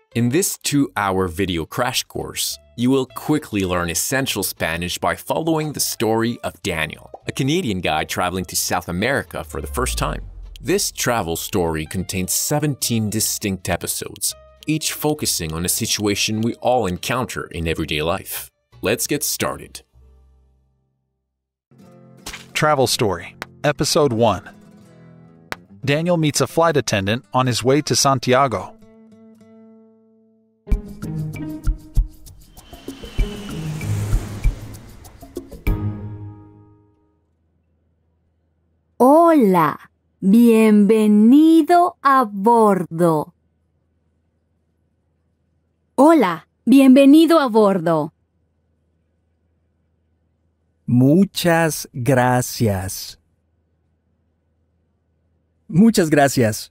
In this 2-hour video crash course, you will quickly learn essential Spanish by following the story of Daniel, a Canadian guy traveling to South America for the first time. This travel story contains 17 distinct episodes, each focusing on a situation we all encounter in everyday life. Let's get started. Travel Story, Episode 1. Daniel meets a flight attendant on his way to Santiago. Hola, bienvenido a bordo. Hola, bienvenido a bordo. Muchas gracias. Muchas gracias.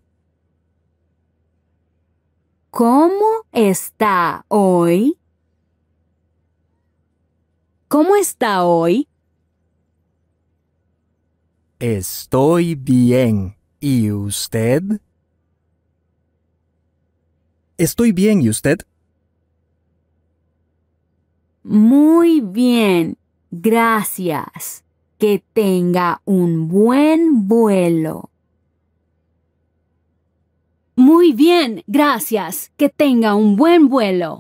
¿Cómo está hoy? ¿Cómo está hoy? Estoy bien. ¿Y usted? Estoy bien, ¿y usted? Muy bien, gracias. Que tenga un buen vuelo. Muy bien, gracias. Que tenga un buen vuelo.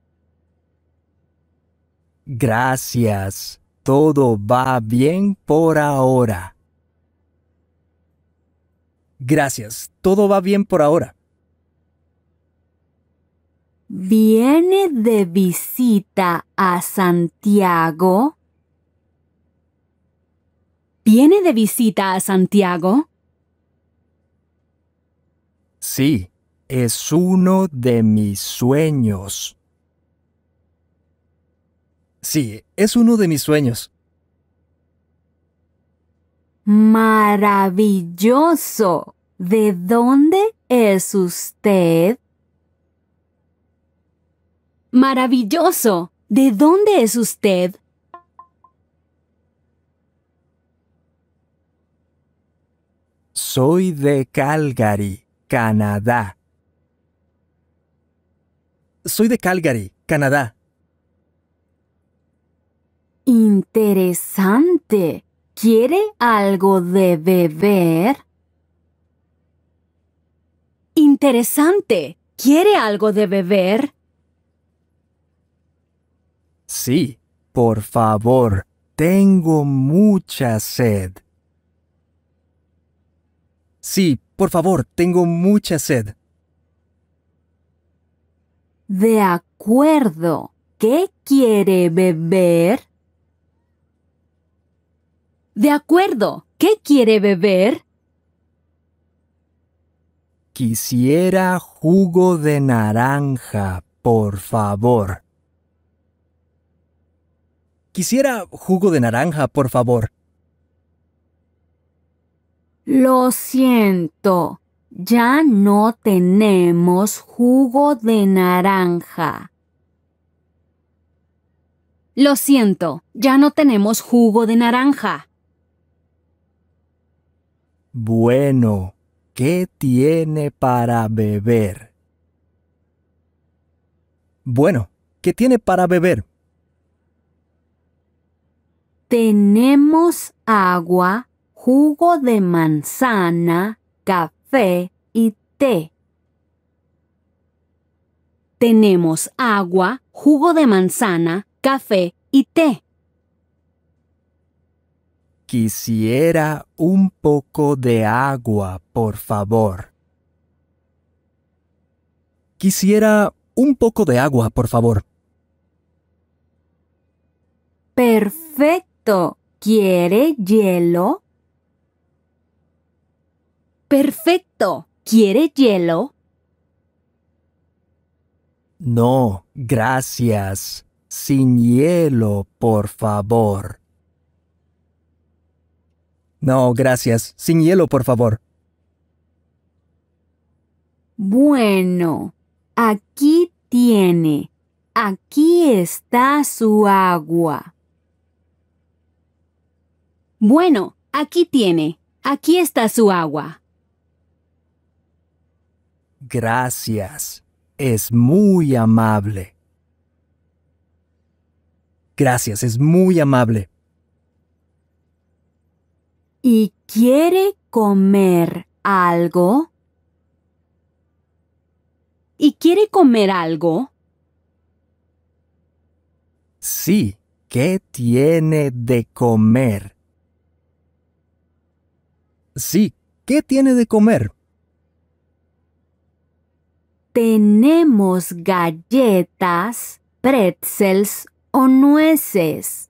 Gracias. Todo va bien por ahora. Gracias. Todo va bien por ahora. ¿Viene de visita a Santiago? ¿Viene de visita a Santiago? Sí, es uno de mis sueños. Sí, es uno de mis sueños. Maravilloso. ¿De dónde es usted? Maravilloso. ¿De dónde es usted? Soy de Calgary, Canadá. Soy de Calgary, Canadá. Interesante. ¿Quiere algo de beber? Interesante. ¿Quiere algo de beber? Sí, por favor, tengo mucha sed. Sí, por favor, tengo mucha sed. De acuerdo. ¿Qué quiere beber? De acuerdo. ¿Qué quiere beber? Quisiera jugo de naranja, por favor. Quisiera jugo de naranja, por favor. Lo siento. Ya no tenemos jugo de naranja. Lo siento. Ya no tenemos jugo de naranja. Bueno, ¿qué tiene para beber? Bueno, ¿qué tiene para beber? Tenemos agua, jugo de manzana, café y té. Tenemos agua, jugo de manzana, café y té. Quisiera un poco de agua, por favor. Quisiera un poco de agua, por favor. Perfecto. ¿Quiere hielo? Perfecto. ¿Quiere hielo? No, gracias. Sin hielo, por favor. No, gracias. Sin hielo, por favor. Bueno, aquí tiene. Aquí está su agua. Bueno, aquí tiene. Aquí está su agua. Gracias. Es muy amable. Gracias, es muy amable. ¿Y quiere comer algo? ¿Y quiere comer algo? Sí, ¿qué tiene de comer? Sí, ¿qué tiene de comer? Tenemos galletas, pretzels o nueces.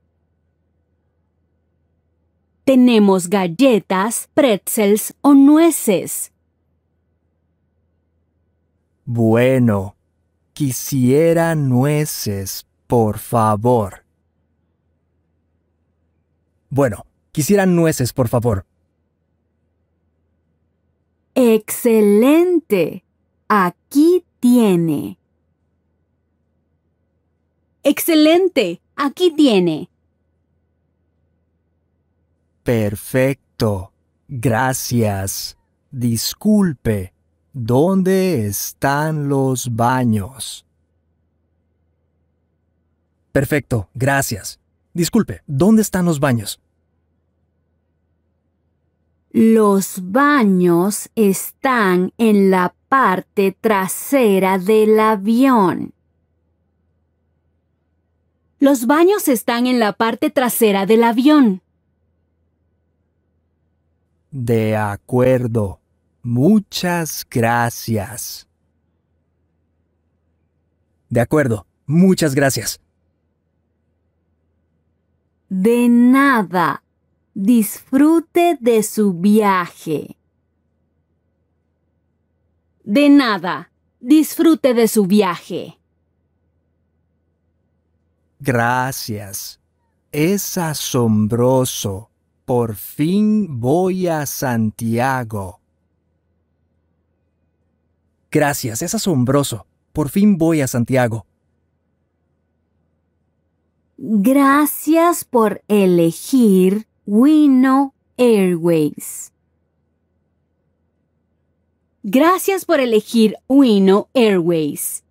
Tenemos galletas, pretzels o nueces. Bueno, quisiera nueces, por favor. Bueno, quisiera nueces, por favor. Excelente. Aquí tiene. Excelente. Aquí tiene. Perfecto. Gracias. Disculpe. ¿Dónde están los baños? Perfecto. Gracias. Disculpe. ¿Dónde están los baños? Los baños están en la parte trasera del avión. Los baños están en la parte trasera del avión. De acuerdo. Muchas gracias. De acuerdo. Muchas gracias. De nada. Disfrute de su viaje. De nada. Disfrute de su viaje. Gracias. Es asombroso. Por fin voy a Santiago. Gracias, es asombroso. Por fin voy a Santiago. Gracias por elegir Wino Airways. Gracias por elegir Wino Airways.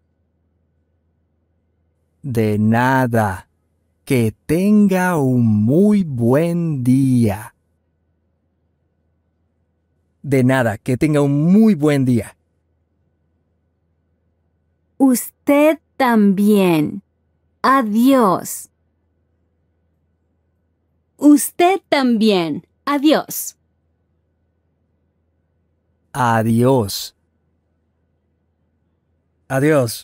De nada. Que tenga un muy buen día. De nada, que tenga un muy buen día. Usted también. Adiós. Usted también. Adiós. Adiós. Adiós.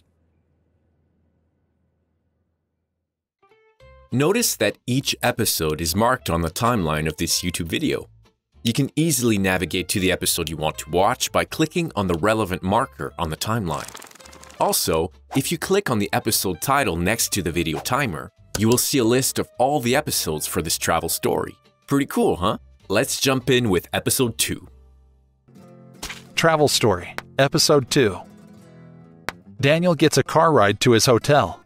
Notice that each episode is marked on the timeline of this YouTube video. You can easily navigate to the episode you want to watch by clicking on the relevant marker on the timeline. Also, if you click on the episode title next to the video timer, you will see a list of all the episodes for this travel story. Pretty cool, huh? Let's jump in with episode 2. Travel Story, Episode 2. Daniel gets a car ride to his hotel.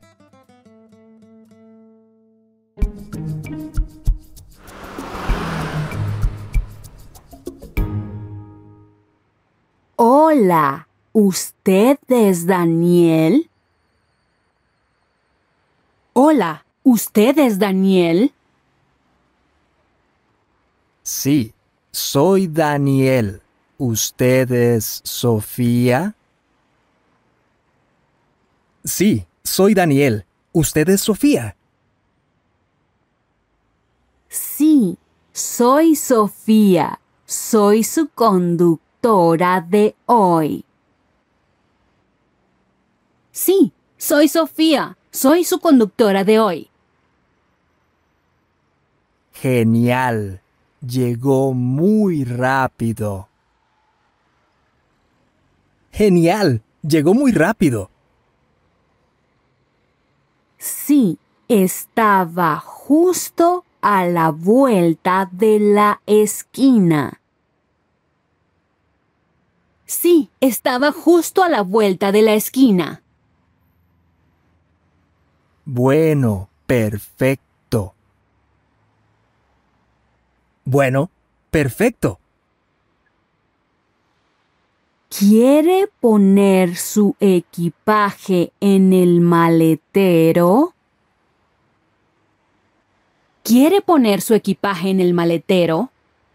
Hola, ¿usted es Daniel? Hola, ¿usted es Daniel? Sí, soy Daniel. ¿Usted es Sofía? Sí, soy Daniel. ¿Usted es Sofía? Sí, soy Sofía. Soy su conductora de hoy. Sí, soy Sofía. Soy su conductora de hoy. Genial. Llegó muy rápido. Genial. Llegó muy rápido. Sí, estaba justo a la vuelta de la esquina. Sí, estaba justo a la vuelta de la esquina. Bueno, perfecto. Bueno, perfecto. ¿Quiere poner su equipaje en el maletero? ¿Quiere poner su equipaje en el maletero?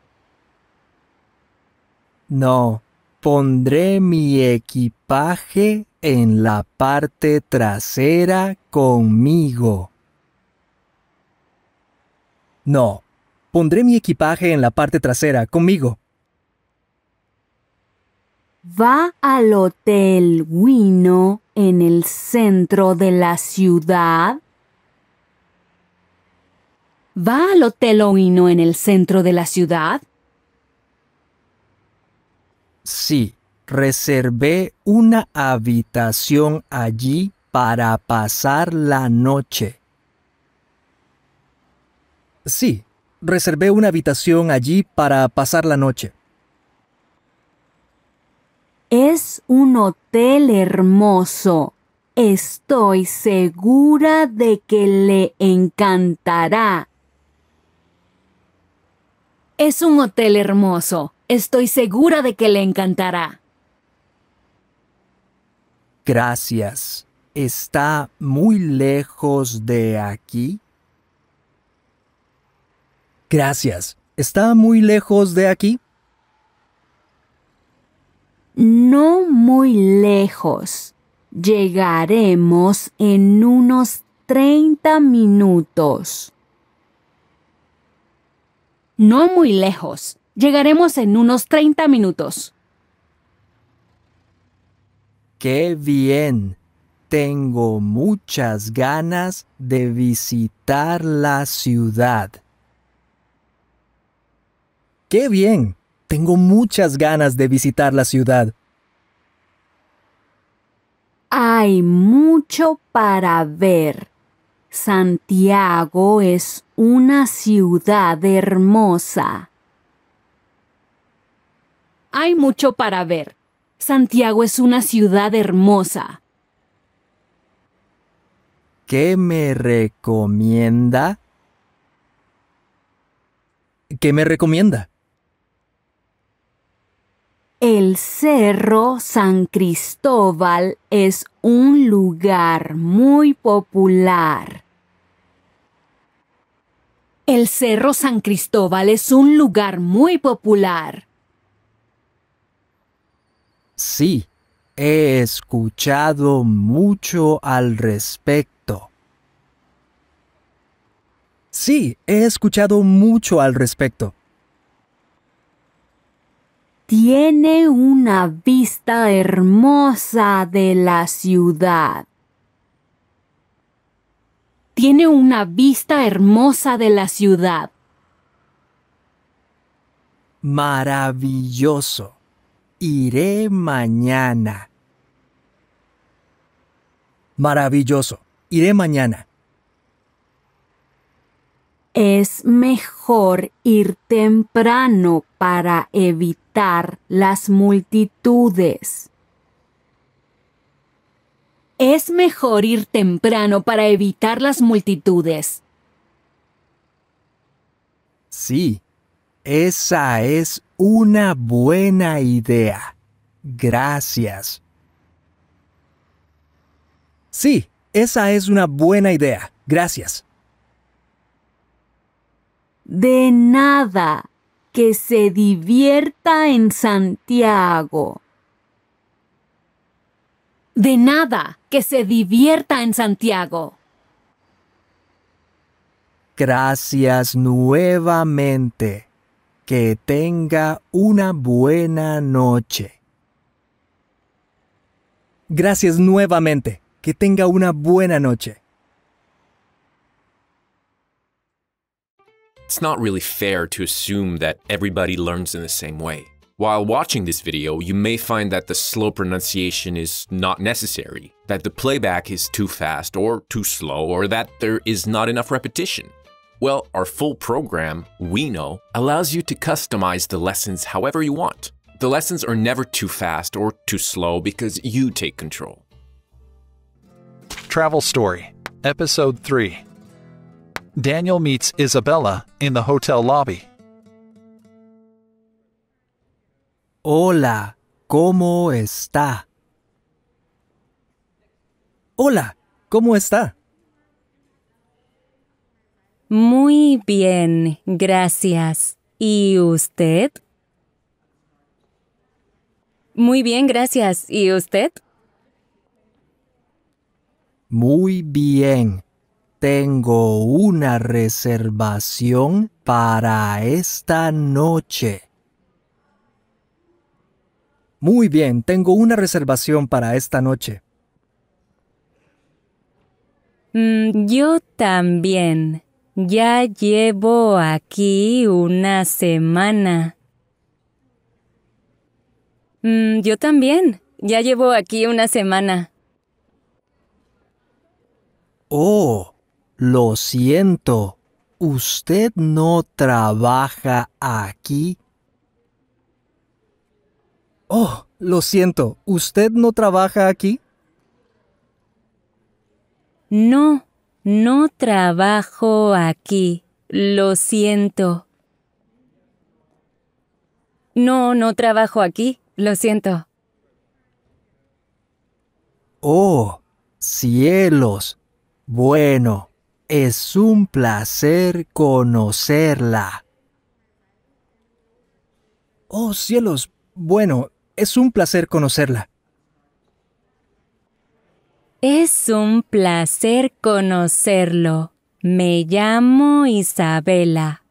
No, pondré mi equipaje en la parte trasera conmigo. No, pondré mi equipaje en la parte trasera conmigo. ¿Va al Hotel Wino en el centro de la ciudad? ¿Va al Hotel Wino en el centro de la ciudad? Sí, reservé una habitación allí para pasar la noche. Sí, reservé una habitación allí para pasar la noche. Es un hotel hermoso. Estoy segura de que le encantará. Es un hotel hermoso. Estoy segura de que le encantará. Gracias. ¿Está muy lejos de aquí? Gracias. ¿Está muy lejos de aquí? No muy lejos. Llegaremos en unos 30 minutos. No muy lejos. Llegaremos en unos 30 minutos. ¡Qué bien! Tengo muchas ganas de visitar la ciudad. ¡Qué bien! Tengo muchas ganas de visitar la ciudad. Hay mucho para ver. Santiago es una ciudad hermosa. Hay mucho para ver. Santiago es una ciudad hermosa. ¿Qué me recomienda? ¿Qué me recomienda? El Cerro San Cristóbal es un lugar muy popular. El Cerro San Cristóbal es un lugar muy popular. Sí, he escuchado mucho al respecto. Sí, he escuchado mucho al respecto. Tiene una vista hermosa de la ciudad. Tiene una vista hermosa de la ciudad. Maravilloso. Iré mañana. Maravilloso. Iré mañana. Es mejor ir temprano para evitar las multitudes. Es mejor ir temprano para evitar las multitudes. Sí, esa es una buena idea. Gracias. Sí, esa es una buena idea. Gracias. De nada, que se divierta en Santiago. De nada, que se divierta en Santiago. Gracias nuevamente. Que tenga una buena noche. Gracias nuevamente. Que tenga una buena noche. It's not really fair to assume that everybody learns in the same way. While watching this video, you may find that the slow pronunciation is not necessary, that the playback is too fast or too slow, or that there is not enough repetition. Well, our full program, We Know, allows you to customize the lessons however you want. The lessons are never too fast or too slow because you take control. Travel Story, Episode 3. Daniel meets Isabella in the hotel lobby. Hola, ¿Cómo está? Hola, ¿cómo está? Muy bien, gracias. ¿Y usted? Muy bien, gracias. ¿Y usted? Muy bien. Tengo una reservación para esta noche. Muy bien, tengo una reservación para esta noche. Yo también. Ya llevo aquí una semana. Yo también. Ya llevo aquí una semana. Oh, lo siento. ¿Usted no trabaja aquí? Oh, lo siento. ¿Usted no trabaja aquí? No, no trabajo aquí. Lo siento. No, no trabajo aquí. Lo siento. Oh, cielos. Bueno, es un placer conocerla. Oh, cielos. Bueno, es un placer conocerla. Es un placer conocerlo. Me llamo Isabela.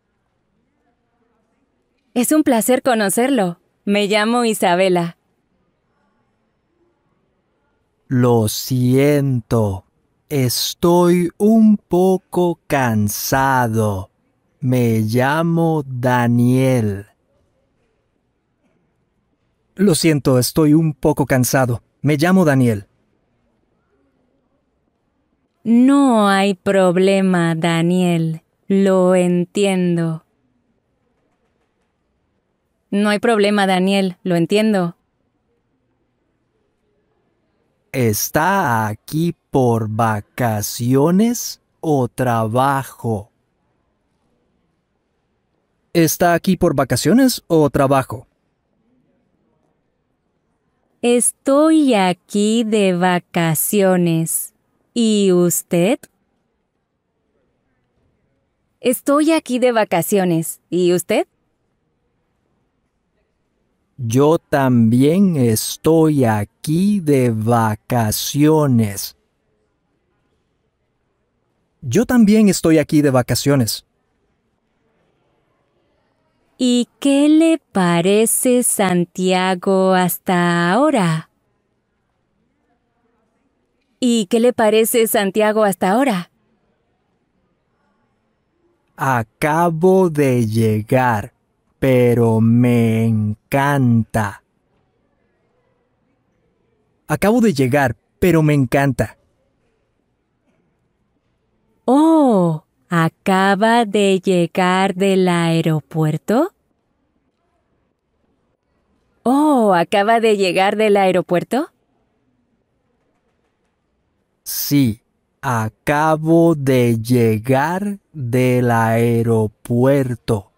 Es un placer conocerlo. Me llamo Isabela. Lo siento. Estoy un poco cansado. Me llamo Daniel. Lo siento, estoy un poco cansado. Me llamo Daniel. No hay problema, Daniel. Lo entiendo. No hay problema, Daniel. Lo entiendo. ¿Está aquí por vacaciones o trabajo? ¿Está aquí por vacaciones o trabajo? Estoy aquí de vacaciones. ¿Y usted? Estoy aquí de vacaciones. ¿Y usted? Yo también estoy aquí de vacaciones. Yo también estoy aquí de vacaciones. ¿Y qué le parece Santiago hasta ahora? ¿Y qué le parece Santiago hasta ahora? Acabo de llegar, pero me encanta. Acabo de llegar, pero me encanta. Oh, ¿acaba de llegar del aeropuerto? Oh, ¿acaba de llegar del aeropuerto? Sí, acabo de llegar del aeropuerto.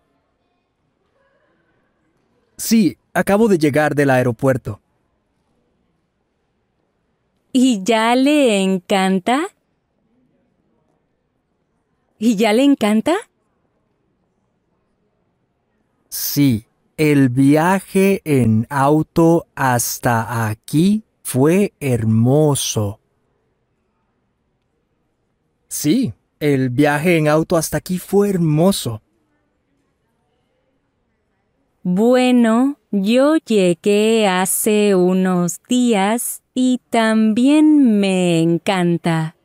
Sí, acabo de llegar del aeropuerto. ¿Y ya le encanta? ¿Y ya le encanta? Sí, el viaje en auto hasta aquí fue hermoso. Sí, el viaje en auto hasta aquí fue hermoso. Bueno, yo llegué hace unos días y también me encanta.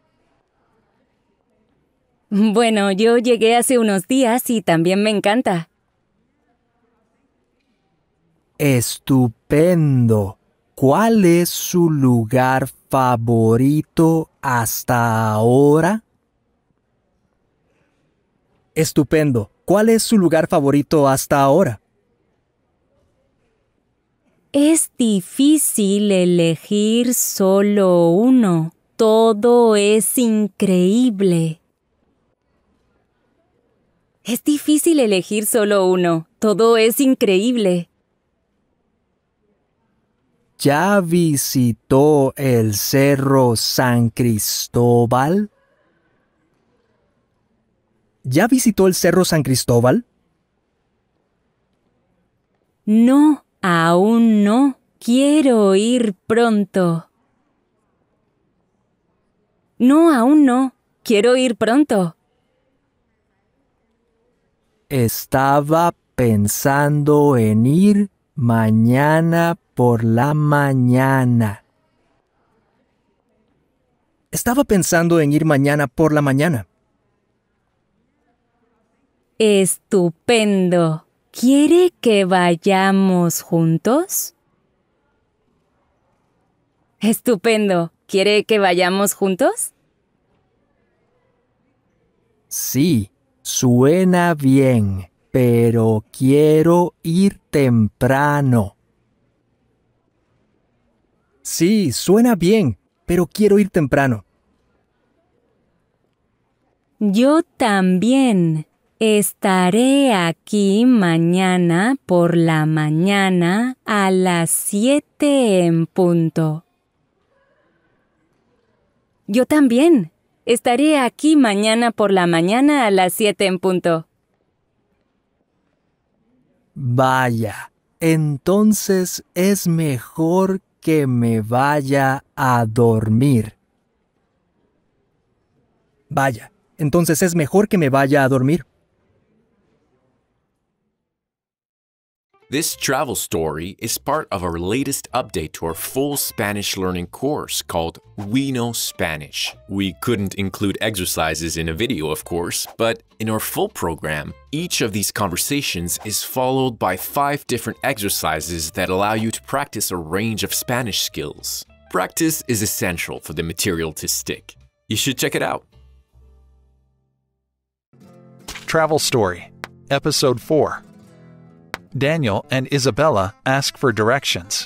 Bueno, yo llegué hace unos días y también me encanta. Estupendo. ¿Cuál es su lugar favorito hasta ahora? Estupendo. ¿Cuál es su lugar favorito hasta ahora? Es difícil elegir solo uno. Todo es increíble. Es difícil elegir solo uno. Todo es increíble. ¿Ya visitó el Cerro San Cristóbal? ¿Ya visitó el Cerro San Cristóbal? No, aún no. Quiero ir pronto. No, aún no. Quiero ir pronto. Estaba pensando en ir mañana por la mañana. Estaba pensando en ir mañana por la mañana. Estupendo. ¿Quiere que vayamos juntos? Estupendo. ¿Quiere que vayamos juntos? Sí, suena bien, pero quiero ir temprano. Sí, suena bien, pero quiero ir temprano. Yo también. Estaré aquí mañana por la mañana a las 7 en punto. Yo también. Estaré aquí mañana por la mañana a las 7 en punto. Vaya, entonces es mejor que me vaya a dormir. Vaya, entonces es mejor que me vaya a dormir. This travel story is part of our latest update to our full Spanish learning course called We Know Spanish. We couldn't include exercises in a video, of course, but in our full program, each of these conversations is followed by 5 different exercises that allow you to practice a range of Spanish skills. Practice is essential for the material to stick. You should check it out. Travel Story, Episode 4. Daniel and Isabella ask for directions.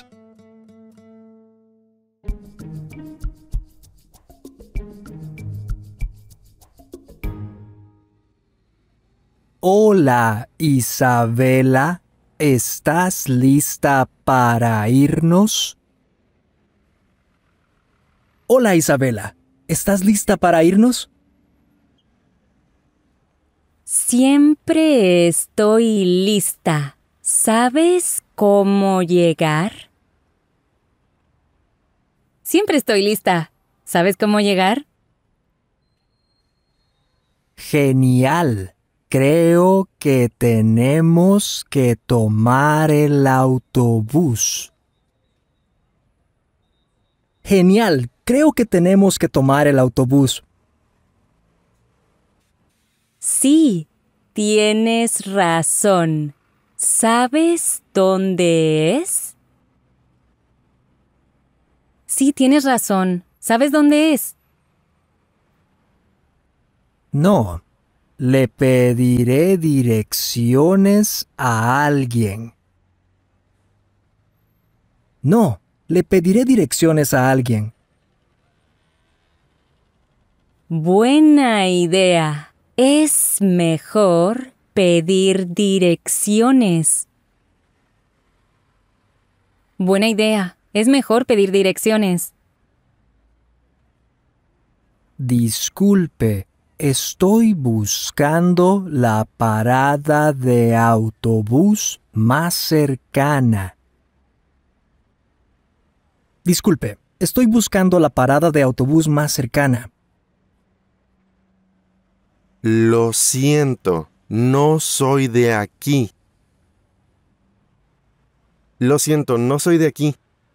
Hola, Isabela. ¿Estás lista para irnos? Hola, Isabela. ¿Estás lista para irnos? Siempre estoy lista. ¿Sabes cómo llegar? Siempre estoy lista. ¿Sabes cómo llegar? Genial. Creo que tenemos que tomar el autobús. Genial. Creo que tenemos que tomar el autobús. Sí, tienes razón. ¿Sabes dónde es? Sí, tienes razón. ¿Sabes dónde es? No. Le pediré direcciones a alguien. No, le pediré direcciones a alguien. Buena idea. Es mejor pedir direcciones. Buena idea. Es mejor pedir direcciones. Disculpe, estoy buscando la parada de autobús más cercana. Disculpe, estoy buscando la parada de autobús más cercana. Lo siento, no soy de aquí. Lo siento, no soy de aquí.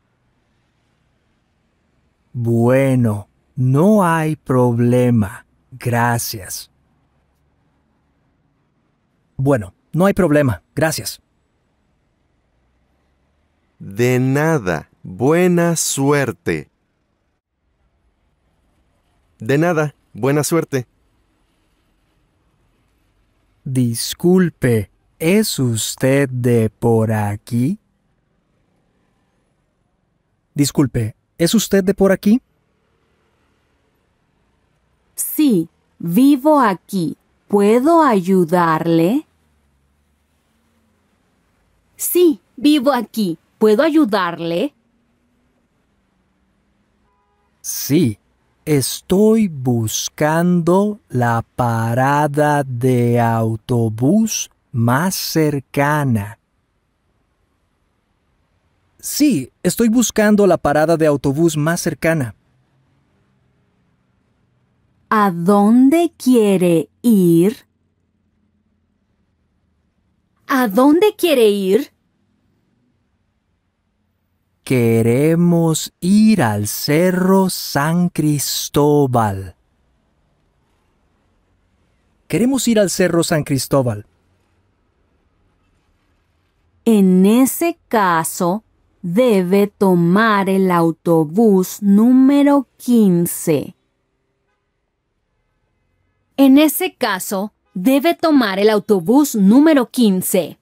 Bueno, no hay problema. Gracias. Bueno, no hay problema. Gracias. De nada. Buena suerte. De nada. Buena suerte. Disculpe, ¿es usted de por aquí? Disculpe, ¿es usted de por aquí? Sí, vivo aquí. ¿Puedo ayudarle? Sí, vivo aquí. ¿Puedo ayudarle? Sí, estoy buscando la parada de autobús más cercana. Sí, estoy buscando la parada de autobús más cercana. ¿A dónde quiere ir? ¿A dónde quiere ir? Queremos ir al Cerro San Cristóbal. Queremos ir al Cerro San Cristóbal. En ese caso, debe tomar el autobús número 15. En ese caso, debe tomar el autobús número 15.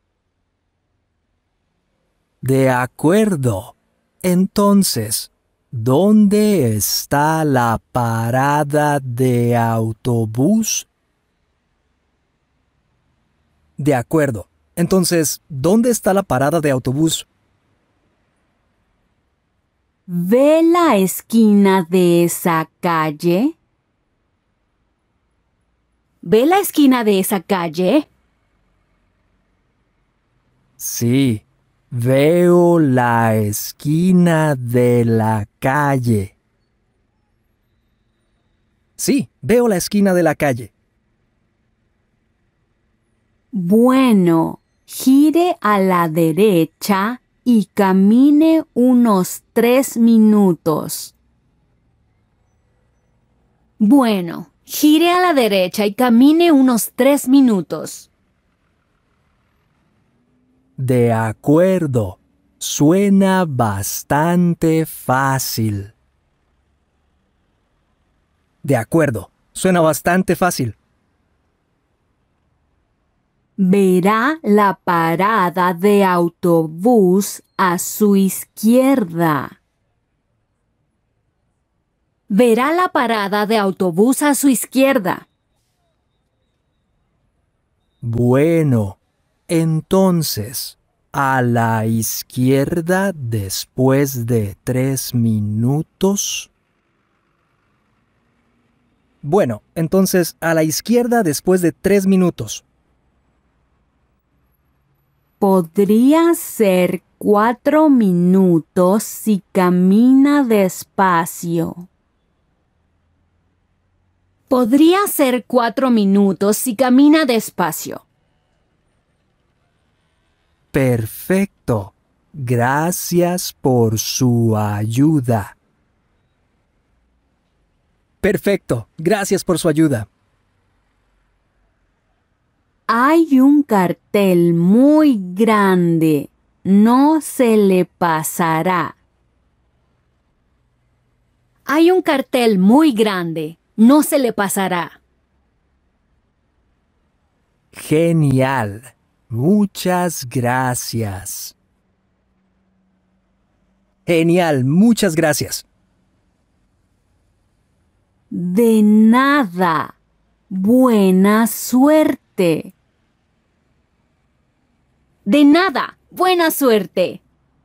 De acuerdo. Entonces, ¿dónde está la parada de autobús? De acuerdo. Entonces, ¿dónde está la parada de autobús? ¿Ve la esquina de esa calle? ¿Ve la esquina de esa calle? Sí, veo la esquina de la calle. Sí, veo la esquina de la calle. Bueno, gire a la derecha y camine unos 3 minutos. Bueno, gire a la derecha y camine unos 3 minutos. De acuerdo. Suena bastante fácil. De acuerdo. Suena bastante fácil. Verá la parada de autobús a su izquierda. Verá la parada de autobús a su izquierda. Bueno, entonces, a la izquierda después de 3 minutos. Bueno, entonces, a la izquierda después de 3 minutos. Podría ser 4 minutos si camina despacio. Podría ser 4 minutos si camina despacio. Perfecto. Gracias por su ayuda. Perfecto. Gracias por su ayuda. Hay un cartel muy grande. No se le pasará. Hay un cartel muy grande. No se le pasará. Genial. Muchas gracias. Genial. Muchas gracias. De nada. Buena suerte. De nada. Buena suerte.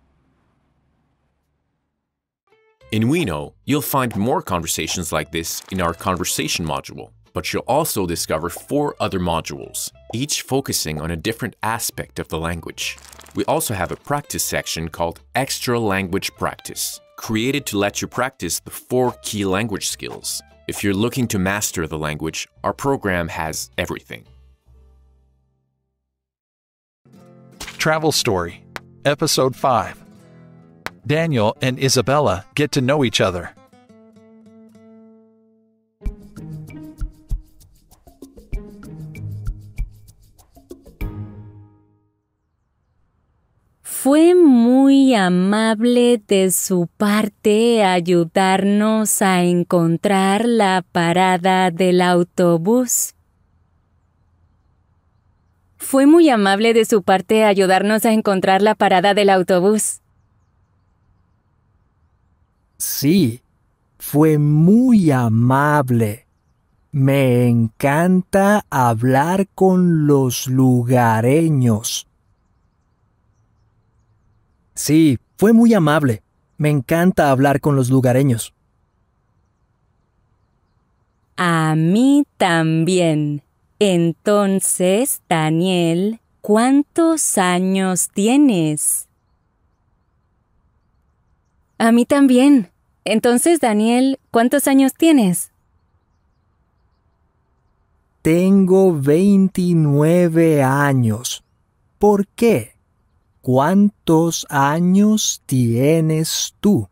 In We Know, you'll find more conversations like this in our conversation module, but you'll also discover 4 other modules, each focusing on a different aspect of the language. We also have a practice section called Extra Language Practice, created to let you practice the 4 key language skills. If you're looking to master the language, our program has everything. Travel Story, Episode 5. Daniel and Isabella get to know each other. Fue muy amable de su parte ayudarnos a encontrar la parada del autobús. Fue muy amable de su parte ayudarnos a encontrar la parada del autobús. Sí, fue muy amable. Me encanta hablar con los lugareños. Sí, fue muy amable. Me encanta hablar con los lugareños. A mí también. Entonces, Daniel, ¿cuántos años tienes? A mí también. Entonces, Daniel, ¿cuántos años tienes? Tengo 29 años. ¿Por qué? ¿Cuántos años tienes tú?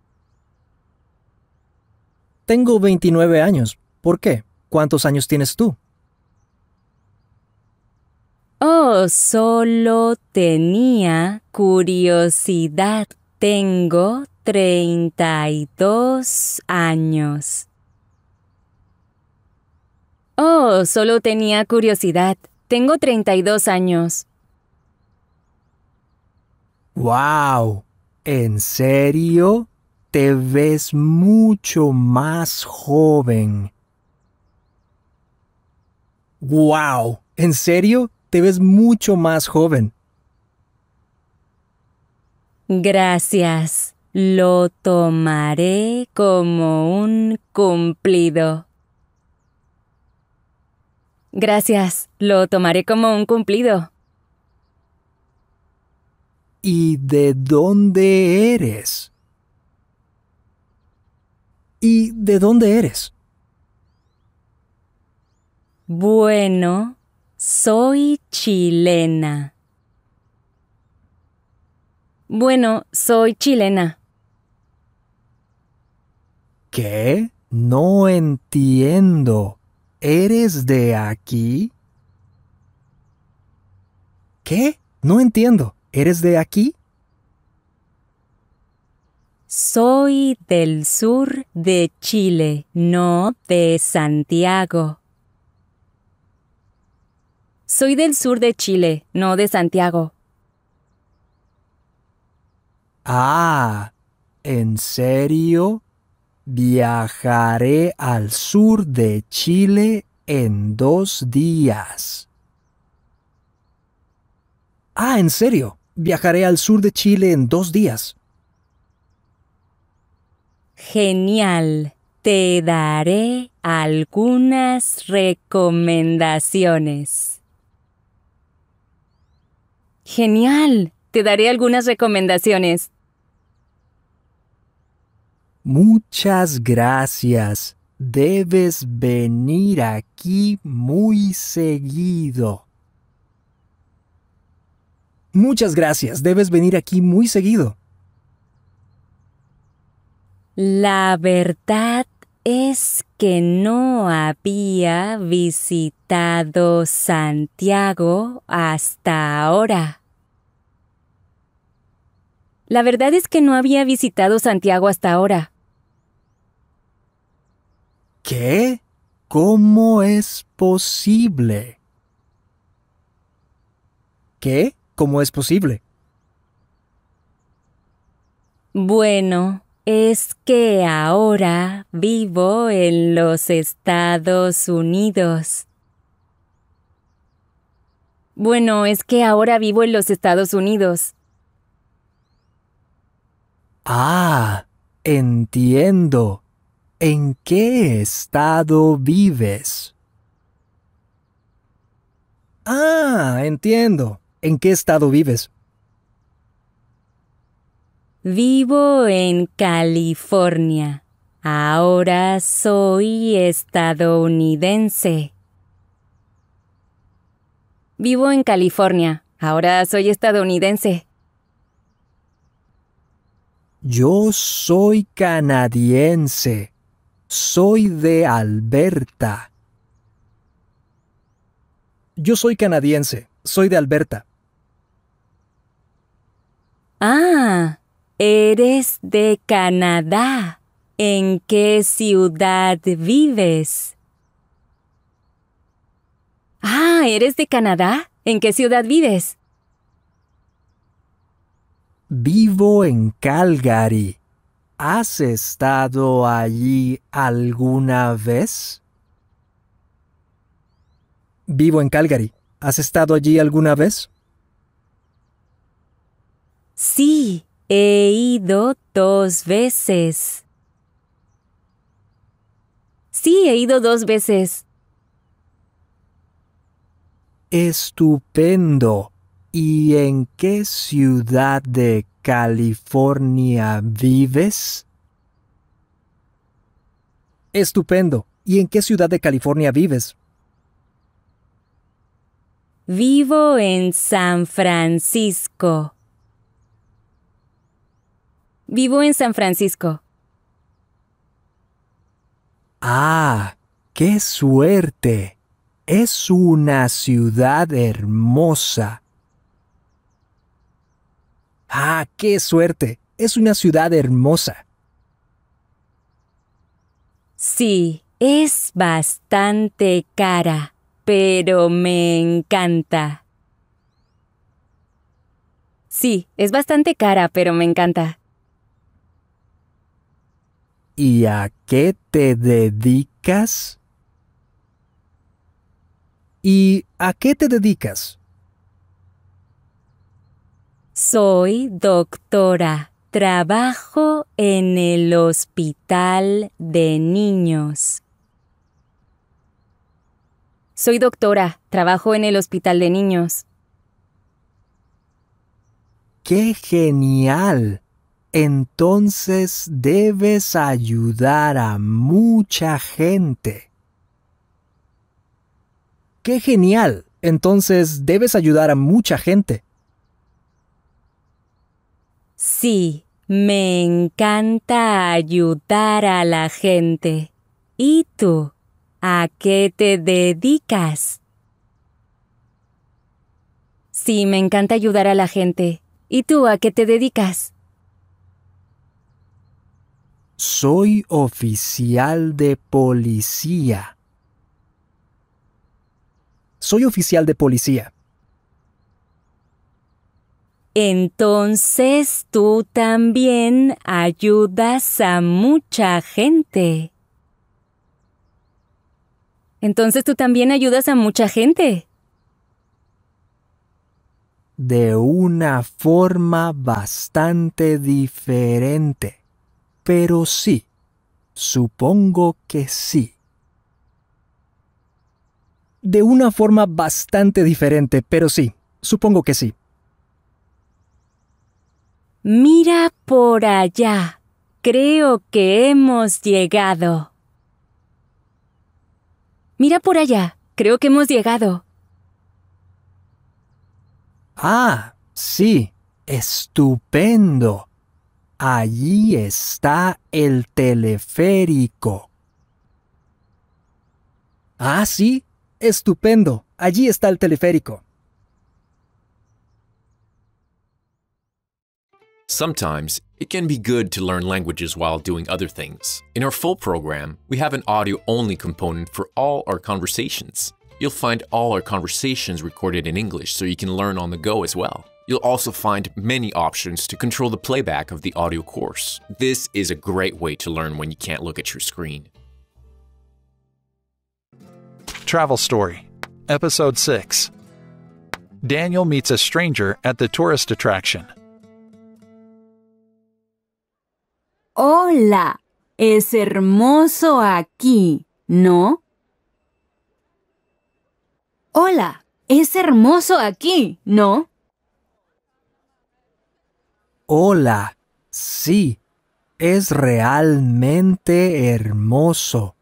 Tengo 29 años. ¿Por qué? ¿Cuántos años tienes tú? Oh, solo tenía curiosidad. Tengo 32 años. Oh, solo tenía curiosidad. Tengo 32 años. ¡Wow! ¿En serio? Te ves mucho más joven. ¡Wow! ¿En serio? Te ves mucho más joven. Gracias. Lo tomaré como un cumplido. Gracias. Lo tomaré como un cumplido. ¿Y de dónde eres? ¿Y de dónde eres? Bueno, soy chilena. Bueno, soy chilena. ¿Qué? No entiendo. ¿Eres de aquí? ¿Qué? No entiendo. ¿Eres de aquí? Soy del sur de Chile, no de Santiago. Soy del sur de Chile, no de Santiago. Ah, ¿en serio? Viajaré al sur de Chile en 2 días. Ah, ¿en serio? Viajaré al sur de Chile en 2 días. Genial. Te daré algunas recomendaciones. Genial. Te daré algunas recomendaciones. Muchas gracias. Debes venir aquí muy seguido. Muchas gracias. Debes venir aquí muy seguido. La verdad es que no había visitado Santiago hasta ahora. La verdad es que no había visitado Santiago hasta ahora. ¿Qué? ¿Cómo es posible? ¿Qué? ¿Cómo es posible? Bueno, es que ahora vivo en los Estados Unidos. Bueno, es que ahora vivo en los Estados Unidos. Ah, entiendo. ¿En qué estado vives? Ah, entiendo. ¿En qué estado vives? Vivo en California. Ahora soy estadounidense. Vivo en California. Ahora soy estadounidense. Yo soy canadiense. Soy de Alberta. Yo soy canadiense. Soy de Alberta. Ah, eres de Canadá. ¿En qué ciudad vives? Ah, ¿eres de Canadá? ¿En qué ciudad vives? Vivo en Calgary. ¿Has estado allí alguna vez? Vivo en Calgary. ¿Has estado allí alguna vez? Sí, he ido 2 veces. Sí, he ido 2 veces. Estupendo. ¿Y en qué ciudad de California vives? Estupendo. ¿Y en qué ciudad de California vives? Vivo en San Francisco. Vivo en San Francisco. ¡Ah! ¡Qué suerte! Es una ciudad hermosa. ¡Ah, qué suerte! Es una ciudad hermosa. Sí, es bastante cara, pero me encanta. Sí, es bastante cara, pero me encanta. ¿Y a qué te dedicas? ¿Y a qué te dedicas? Soy doctora. Trabajo en el hospital de niños. Soy doctora. Trabajo en el hospital de niños. ¡Qué genial! Entonces debes ayudar a mucha gente. ¡Qué genial! Entonces debes ayudar a mucha gente. Sí, me encanta ayudar a la gente. ¿Y tú? ¿A qué te dedicas? Sí, me encanta ayudar a la gente. ¿Y tú a qué te dedicas? Soy oficial de policía. Soy oficial de policía. Entonces tú también ayudas a mucha gente. Entonces tú también ayudas a mucha gente. De una forma bastante diferente. Pero sí, supongo que sí. De una forma bastante diferente, pero sí, supongo que sí. Mira por allá. Creo que hemos llegado. Mira por allá. Creo que hemos llegado. Ah, sí, estupendo. Allí está el teleférico. Ah, sí, estupendo. Allí está el teleférico. Sometimes, it can be good to learn languages while doing other things. In our full program, we have an audio-only component for all our conversations. You'll find all our conversations recorded in English so you can learn on the go as well. You'll also find many options to control the playback of the audio course. This is a great way to learn when you can't look at your screen. Travel Story, Episode 6. Daniel meets a stranger at the tourist attraction. Hola, es hermoso aquí, ¿no? Hola, es hermoso aquí, ¿no? Hola, sí, es realmente hermoso.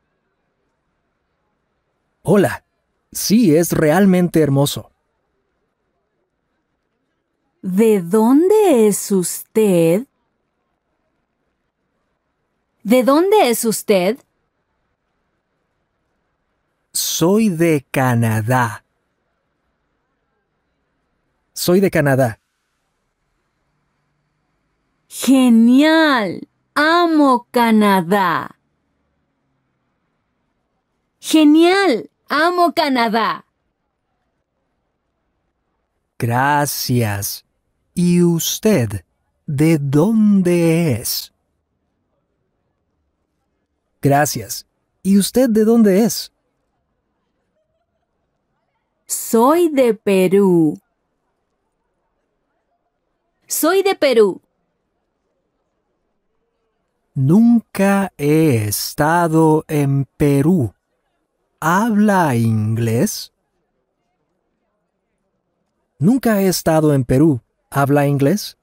Hola, sí, es realmente hermoso. ¿De dónde es usted? ¿De dónde es usted? Soy de Canadá. Soy de Canadá. ¡Genial! ¡Amo Canadá! ¡Genial! ¡Amo Canadá! Gracias. ¿Y usted, de dónde es? Gracias. ¿Y usted de dónde es? Soy de Perú. Soy de Perú. Nunca he estado en Perú. ¿Habla inglés? Nunca he estado en Perú. ¿Habla inglés?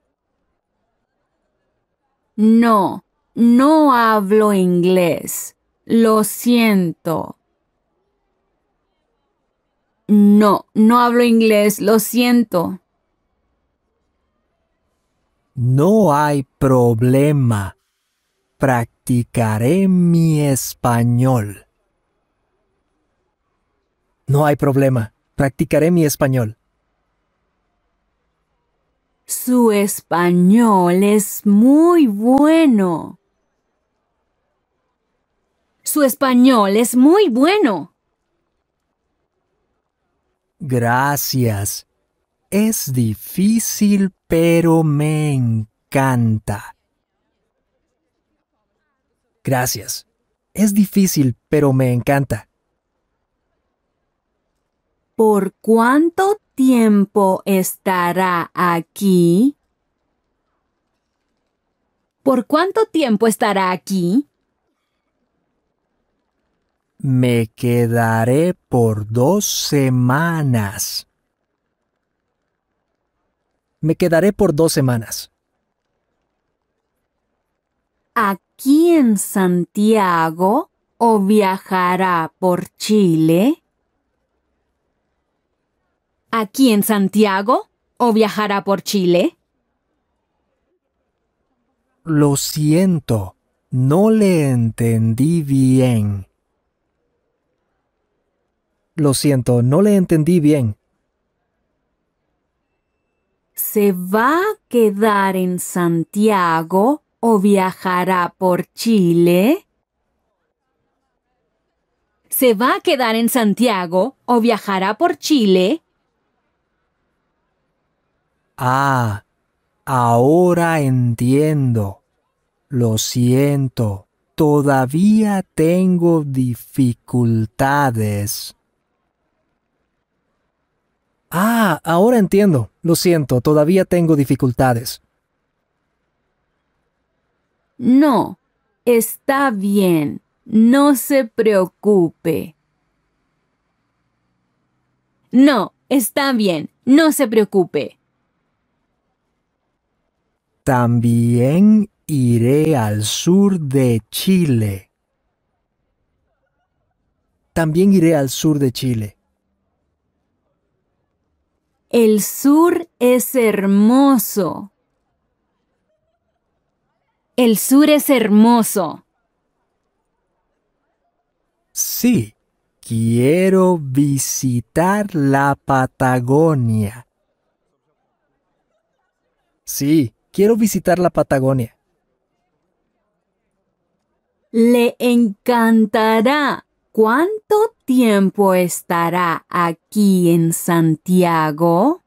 No, no hablo inglés. Lo siento. No, no hablo inglés. Lo siento. No hay problema. Practicaré mi español. No hay problema. Practicaré mi español. Su español es muy bueno. Su español es muy bueno. Gracias. Es difícil, pero me encanta. Gracias. Es difícil, pero me encanta. ¿Por cuánto tiempo estará aquí? ¿Por cuánto tiempo estará aquí? Me quedaré por 2 semanas. Me quedaré por 2 semanas. ¿Aquí en Santiago o viajará por Chile? ¿Aquí en Santiago o viajará por Chile? Lo siento, no le entendí bien. Lo siento, no le entendí bien. ¿Se va a quedar en Santiago o viajará por Chile? ¿Se va a quedar en Santiago o viajará por Chile? Ah, ahora entiendo. Lo siento, todavía tengo dificultades. Ah, ahora entiendo. Lo siento, todavía tengo dificultades. No, está bien. No se preocupe. No, está bien. No se preocupe. También iré al sur de Chile. También iré al sur de Chile. El sur es hermoso. El sur es hermoso. Sí, quiero visitar la Patagonia. Sí, quiero visitar la Patagonia. Le encantará. ¿Cuánto tiempo estará aquí en Santiago?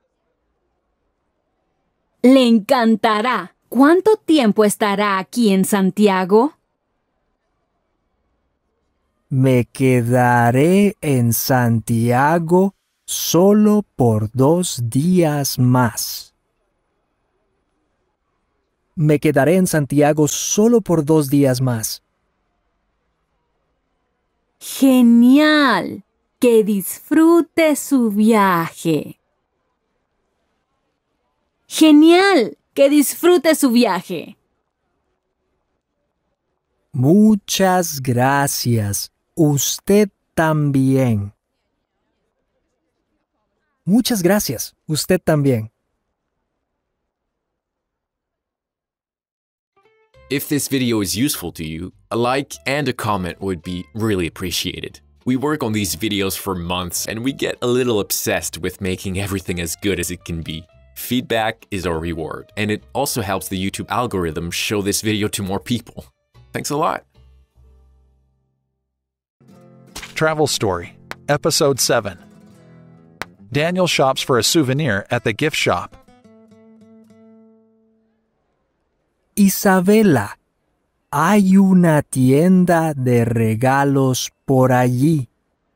Le encantará. ¿Cuánto tiempo estará aquí en Santiago? Me quedaré en Santiago solo por 2 días más. Me quedaré en Santiago solo por 2 días más. Genial. Que disfrute su viaje. Genial. Que disfrute su viaje. Muchas gracias. Usted también. Muchas gracias. Usted también. If this video is useful to you, a like and a comment would be really appreciated. We work on these videos for months and we get a little obsessed with making everything as good as it can be. Feedback is our reward, and it also helps the YouTube algorithm show this video to more people. Thanks a lot. Travel Story, Episode 7. Daniel shops for a souvenir at the gift shop. Isabela, hay una tienda de regalos por allí.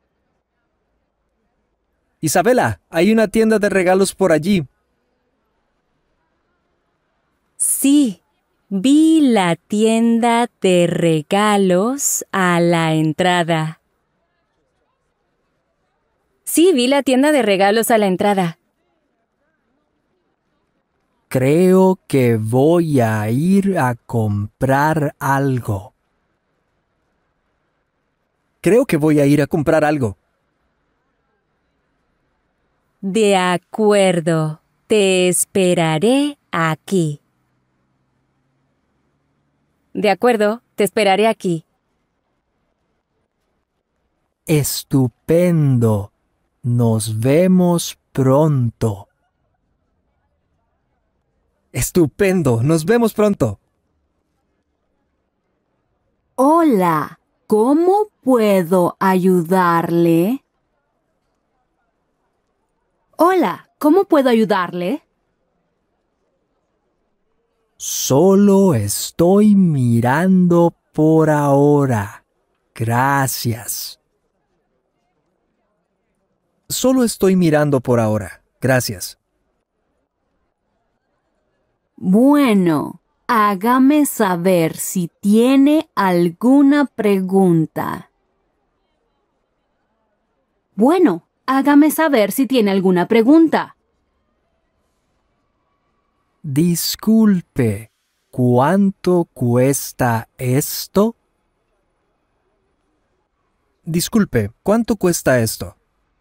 Isabela, hay una tienda de regalos por allí. Sí, Vi la tienda de regalos a la entrada. Sí, vi la tienda de regalos a la entrada. Creo que voy a ir a comprar algo. Creo que voy a ir a comprar algo. De acuerdo, te esperaré aquí. De acuerdo, te esperaré aquí. Estupendo. Nos vemos pronto. Estupendo. Nos vemos pronto. Hola, ¿cómo puedo ayudarle? Hola, ¿cómo puedo ayudarle? Solo estoy mirando por ahora. Gracias. Solo estoy mirando por ahora. Gracias. Bueno, hágame saber si tiene alguna pregunta. Bueno, hágame saber si tiene alguna pregunta. Disculpe, ¿cuánto cuesta esto? Disculpe, ¿cuánto cuesta esto?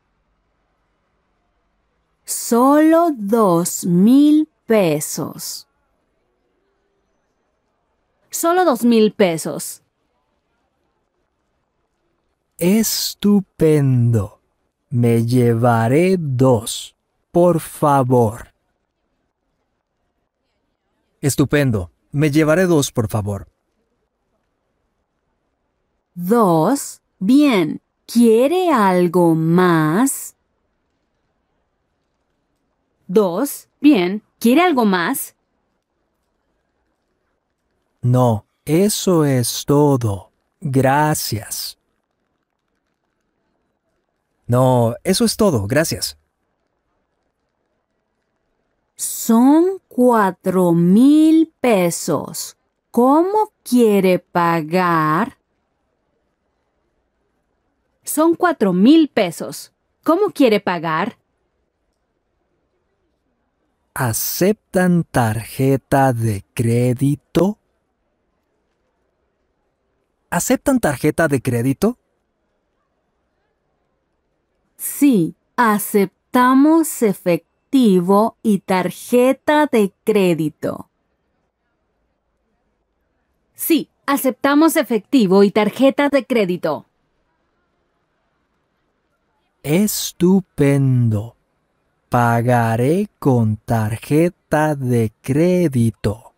Solo 2,000 pesos. Solo 2,000 pesos. Estupendo. Me llevaré 2, por favor. Estupendo. Me llevaré 2, por favor. 2. Bien. ¿Quiere algo más? 2. Bien. ¿Quiere algo más? No, eso es todo. Gracias. No, eso es todo. Gracias. Son 4,000 pesos. ¿Cómo quiere pagar? Son 4,000 pesos. ¿Cómo quiere pagar? ¿Aceptan tarjeta de crédito? ¿Aceptan tarjeta de crédito? Sí, aceptamos efectivo y tarjeta de crédito. Sí, aceptamos efectivo y tarjeta de crédito. Estupendo. Pagaré con tarjeta de crédito.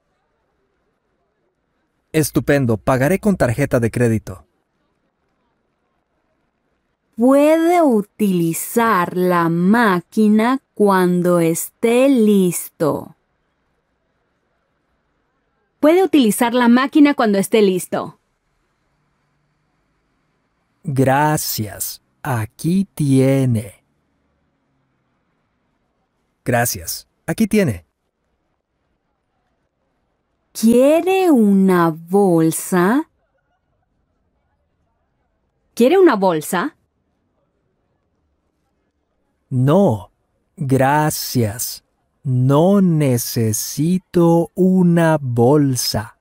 Estupendo. Pagaré con tarjeta de crédito. Puede utilizar la máquina cuando esté listo. Puede utilizar la máquina cuando esté listo. Gracias. Aquí tiene. Gracias. Aquí tiene. ¿Quiere una bolsa? ¿Quiere una bolsa? No. Gracias. No necesito una bolsa.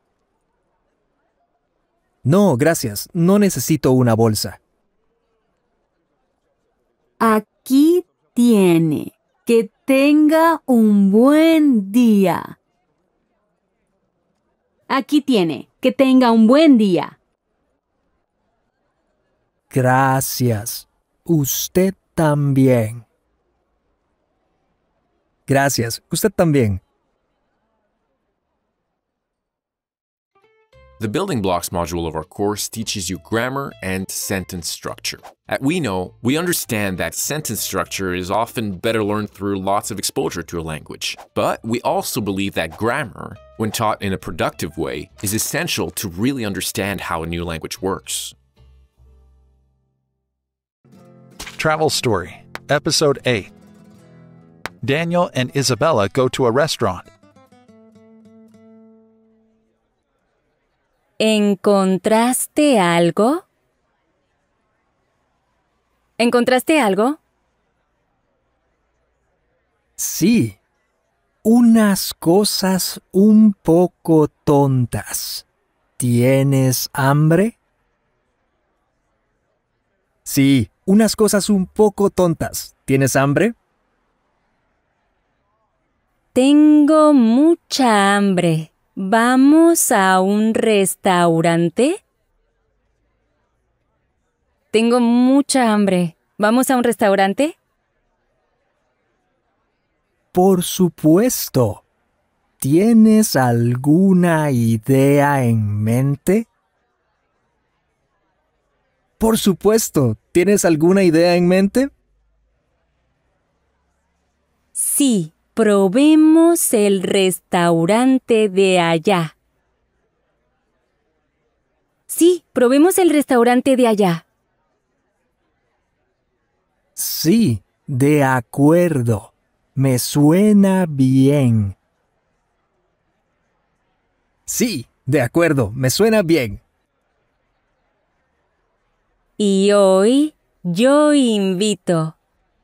No, gracias. No necesito una bolsa. Aquí tiene. Que tenga un buen día. Aquí tiene. Que tenga un buen día. Gracias. Usted también. Gracias. Usted también. The building blocks module of our course teaches you grammar and sentence structure. At We Know, we understand that sentence structure is often better learned through lots of exposure to a language. But we also believe that grammar, when taught in a productive way, is essential to really understand how a new language works. Travel Story, Episode 8. Daniel and Isabella go to a restaurant. ¿Encontraste algo? ¿Encontraste algo? Sí, unas cosas un poco tontas. ¿Tienes hambre? Sí, unas cosas un poco tontas. ¿Tienes hambre? Tengo mucha hambre. ¿Vamos a un restaurante? Tengo mucha hambre. ¿Vamos a un restaurante? Por supuesto. ¿Tienes alguna idea en mente? Por supuesto. ¿Tienes alguna idea en mente? Sí, probemos el restaurante de allá. Sí, probemos el restaurante de allá. Sí, de acuerdo. Me suena bien. Sí, de acuerdo. Me suena bien. Y hoy yo invito.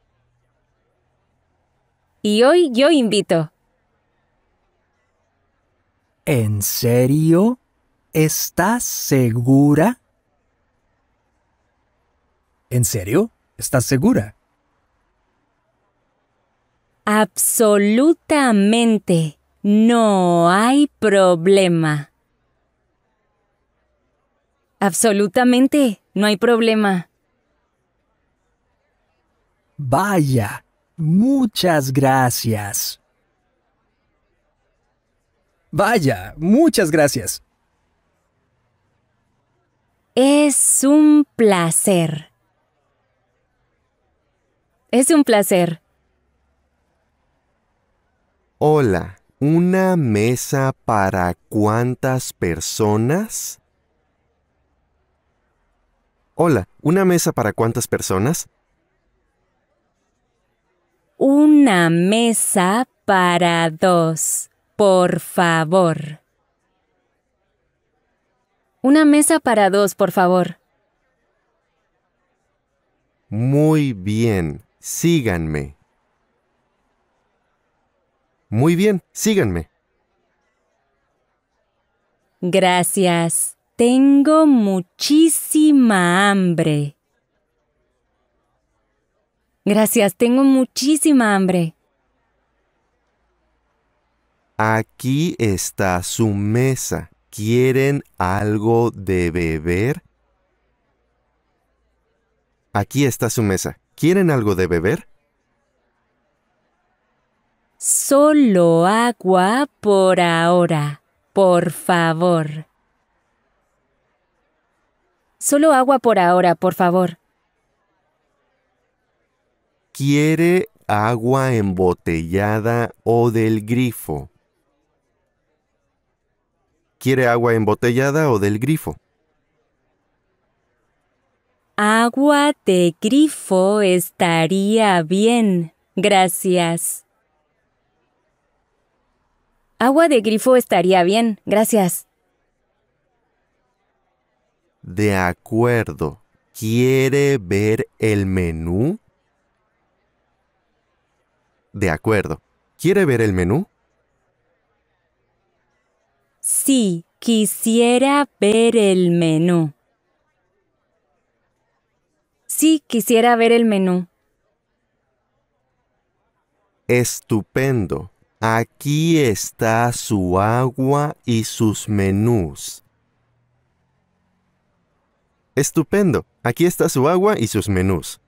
Y hoy yo invito. ¿En serio? ¿Estás segura? ¿En serio? ¿Estás segura? Absolutamente. No hay problema. Absolutamente. No hay problema. Vaya, muchas gracias. Vaya, muchas gracias. Es un placer. Es un placer. Hola, ¿una mesa para cuántas personas? Hola, ¿una mesa para cuántas personas? Una mesa para dos, por favor. Una mesa para dos, por favor. Muy bien, síganme. Muy bien, síganme. Gracias. Tengo muchísima hambre. Gracias, tengo muchísima hambre. Aquí está su mesa. ¿Quieren algo de beber? Aquí está su mesa. ¿Quieren algo de beber? Solo agua por ahora, por favor. Solo agua por ahora, por favor. ¿Quiere agua embotellada o del grifo? ¿Quiere agua embotellada o del grifo? Agua de grifo estaría bien. Gracias. Agua de grifo estaría bien. Gracias. De acuerdo. ¿Quiere ver el menú? De acuerdo. ¿Quiere ver el menú? Sí, quisiera ver el menú. Sí, quisiera ver el menú. Estupendo. Aquí está su agua y sus menús. Estupendo. Aquí está su agua y sus menús.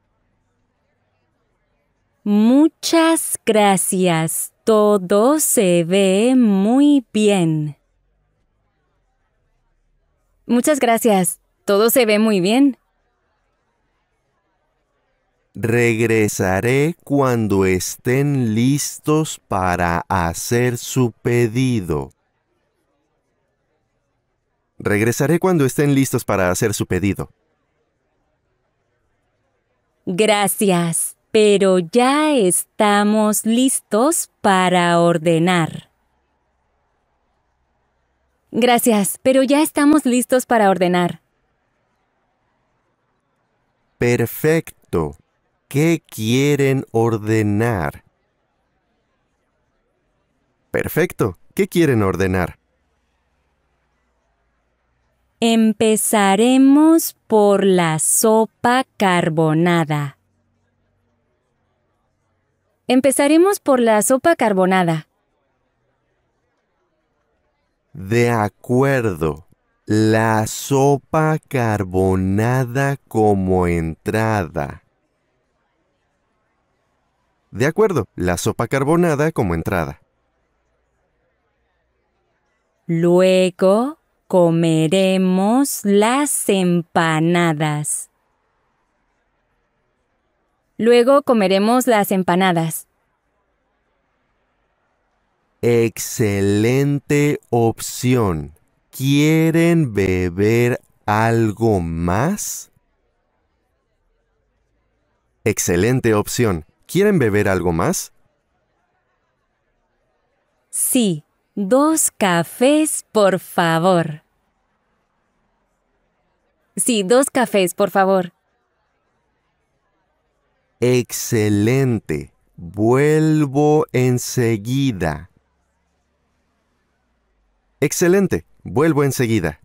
Muchas gracias. Todo se ve muy bien. Muchas gracias. Todo se ve muy bien. Regresaré cuando estén listos para hacer su pedido. Regresaré cuando estén listos para hacer su pedido. Gracias, pero ya estamos listos para ordenar. Gracias, pero ya estamos listos para ordenar. Perfecto. ¿Qué quieren ordenar? Perfecto. ¿Qué quieren ordenar? Empezaremos por la sopa carbonada. Empezaremos por la sopa carbonada. De acuerdo. La sopa carbonada como entrada. De acuerdo. La sopa carbonada como entrada. Luego comeremos las empanadas. Luego comeremos las empanadas. Excelente opción. ¿Quieren beber algo más? Excelente opción. ¿Quieren beber algo más? Sí, 2 cafés, por favor. Sí, 2 cafés, por favor. Excelente. Vuelvo enseguida. Excelente. Vuelvo enseguida.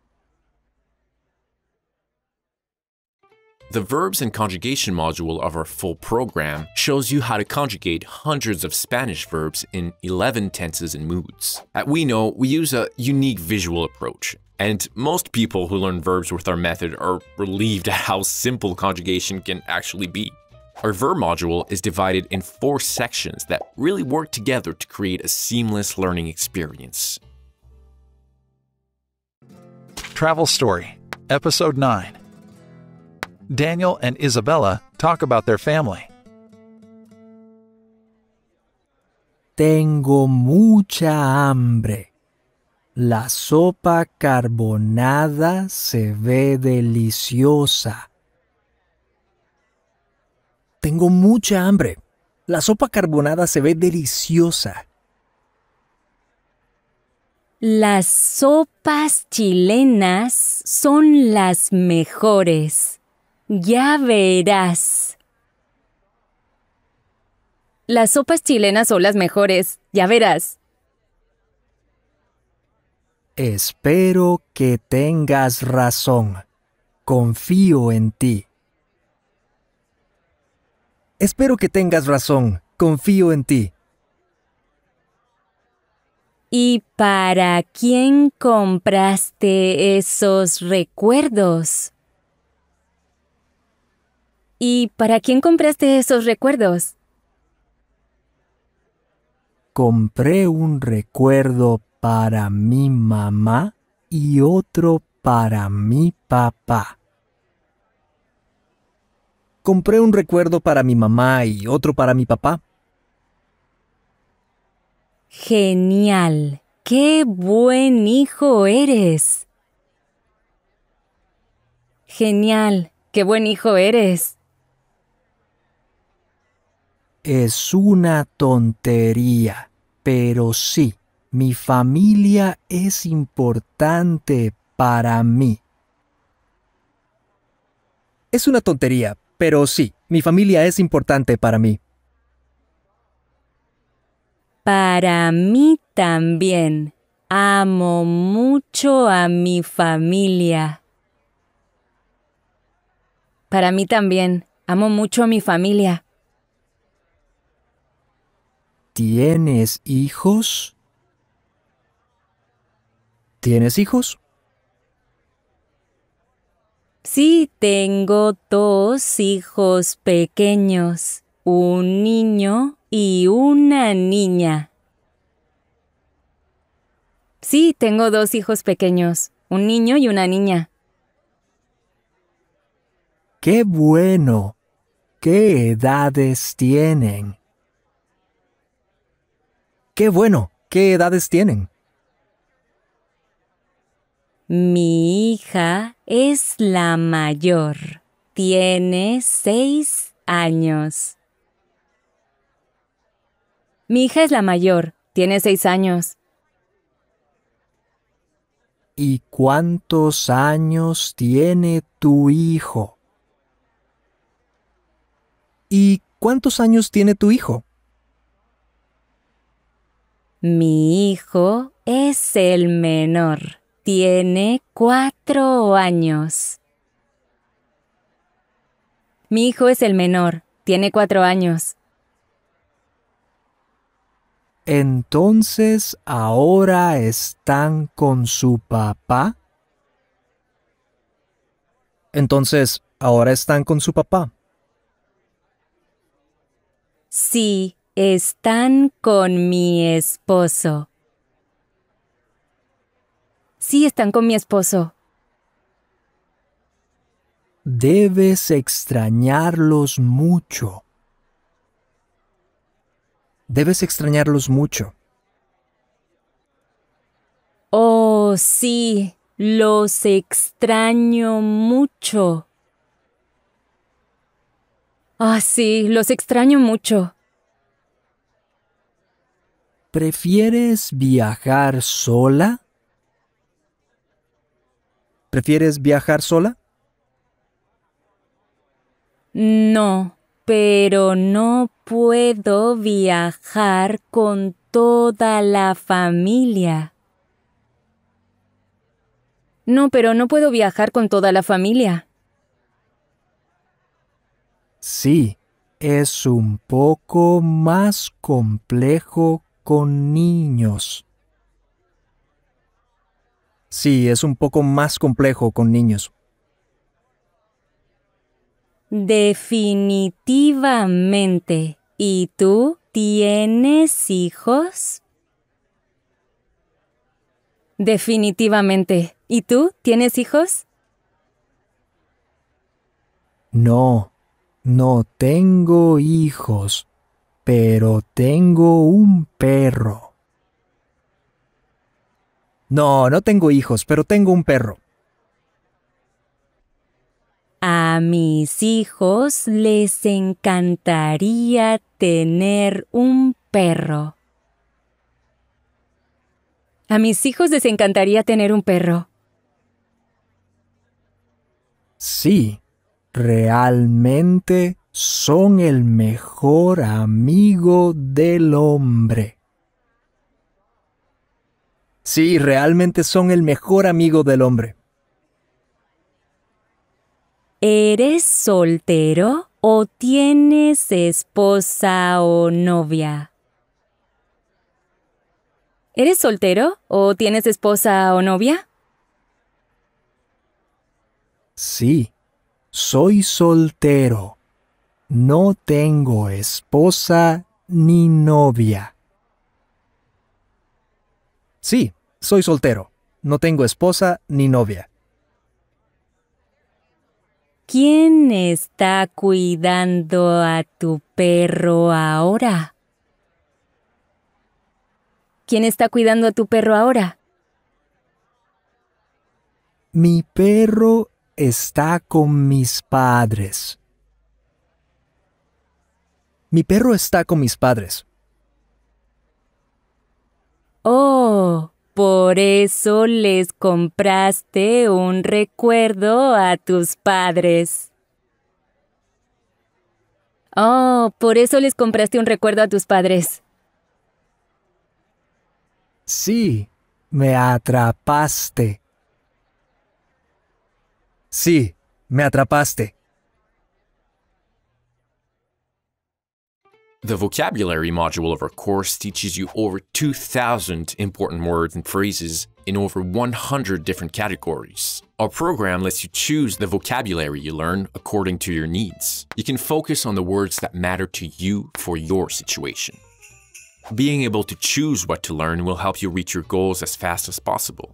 The verbs and conjugation module of our full program shows you how to conjugate hundreds of Spanish verbs in 11 tenses and moods. At We Know, we use a unique visual approach, and most people who learn verbs with our method are relieved at how simple conjugation can actually be. Our verb module is divided in 4 sections that really work together to create a seamless learning experience. Travel Story, Episode 9. Daniel and Isabella talk about their family. Tengo mucha hambre. La sopa carbonada se ve deliciosa. Tengo mucha hambre. La sopa carbonada se ve deliciosa. Las sopas chilenas son las mejores. Ya verás. Las sopas chilenas son las mejores. Ya verás. Espero que tengas razón. Confío en ti. Espero que tengas razón. Confío en ti. ¿Y para quién compraste esos recuerdos? ¿Y para quién compraste esos recuerdos? Compré un recuerdo para mi mamá y otro para mi papá. Compré un recuerdo para mi mamá y otro para mi papá. Genial. ¡Qué buen hijo eres! Genial. ¡Qué buen hijo eres! Es una tontería, pero sí, mi familia es importante para mí. Es una tontería, pero sí, mi familia es importante para mí. Para mí también. Amo mucho a mi familia. Para mí también. Amo mucho a mi familia. ¿Tienes hijos? ¿Tienes hijos? Sí, tengo 2 hijos pequeños, un niño y una niña. Sí, tengo 2 hijos pequeños, un niño y una niña. ¡Qué bueno! ¿Qué edades tienen? ¡Qué bueno! ¿Qué edades tienen? Mi hija es la mayor. Tiene 6 años. Mi hija es la mayor. Tiene 6 años. ¿Y cuántos años tiene tu hijo? ¿Y cuántos años tiene tu hijo? Mi hijo es el menor. Tiene 4 años. Mi hijo es el menor. Tiene 4 años. Entonces, ¿ahora están con su papá? Entonces, ¿ahora están con su papá? Sí, están con mi esposo. Sí, están con mi esposo. Debes extrañarlos mucho. Debes extrañarlos mucho. Oh, sí, los extraño mucho. Ah, sí, los extraño mucho. ¿Prefieres viajar sola? ¿Prefieres viajar sola? No, pero no puedo viajar con toda la familia. No, pero no puedo viajar con toda la familia. Sí, es un poco más complejo con niños. Sí, es un poco más complejo con niños. Definitivamente. ¿Y tú tienes hijos? Definitivamente. ¿Y tú tienes hijos? No, no tengo hijos, pero tengo un perro. No, no tengo hijos, pero tengo un perro. A mis hijos les encantaría tener un perro. A mis hijos les encantaría tener un perro. Sí, realmente son el mejor amigo del hombre. Sí, realmente son el mejor amigo del hombre. ¿Eres soltero o tienes esposa o novia? ¿Eres soltero o tienes esposa o novia? Sí, soy soltero. No tengo esposa ni novia. Sí, soy soltero. No tengo esposa ni novia. ¿Quién está cuidando a tu perro ahora? ¿Quién está cuidando a tu perro ahora? Mi perro está con mis padres. Mi perro está con mis padres. Oh, por eso les compraste un recuerdo a tus padres. Oh, por eso les compraste un recuerdo a tus padres. Sí, me atrapaste. Sí, me atrapaste. The vocabulary module of our course teaches you over 2,000 important words and phrases in over 100 different categories. Our program lets you choose the vocabulary you learn according to your needs. You can focus on the words that matter to you for your situation. Being able to choose what to learn will help you reach your goals as fast as possible.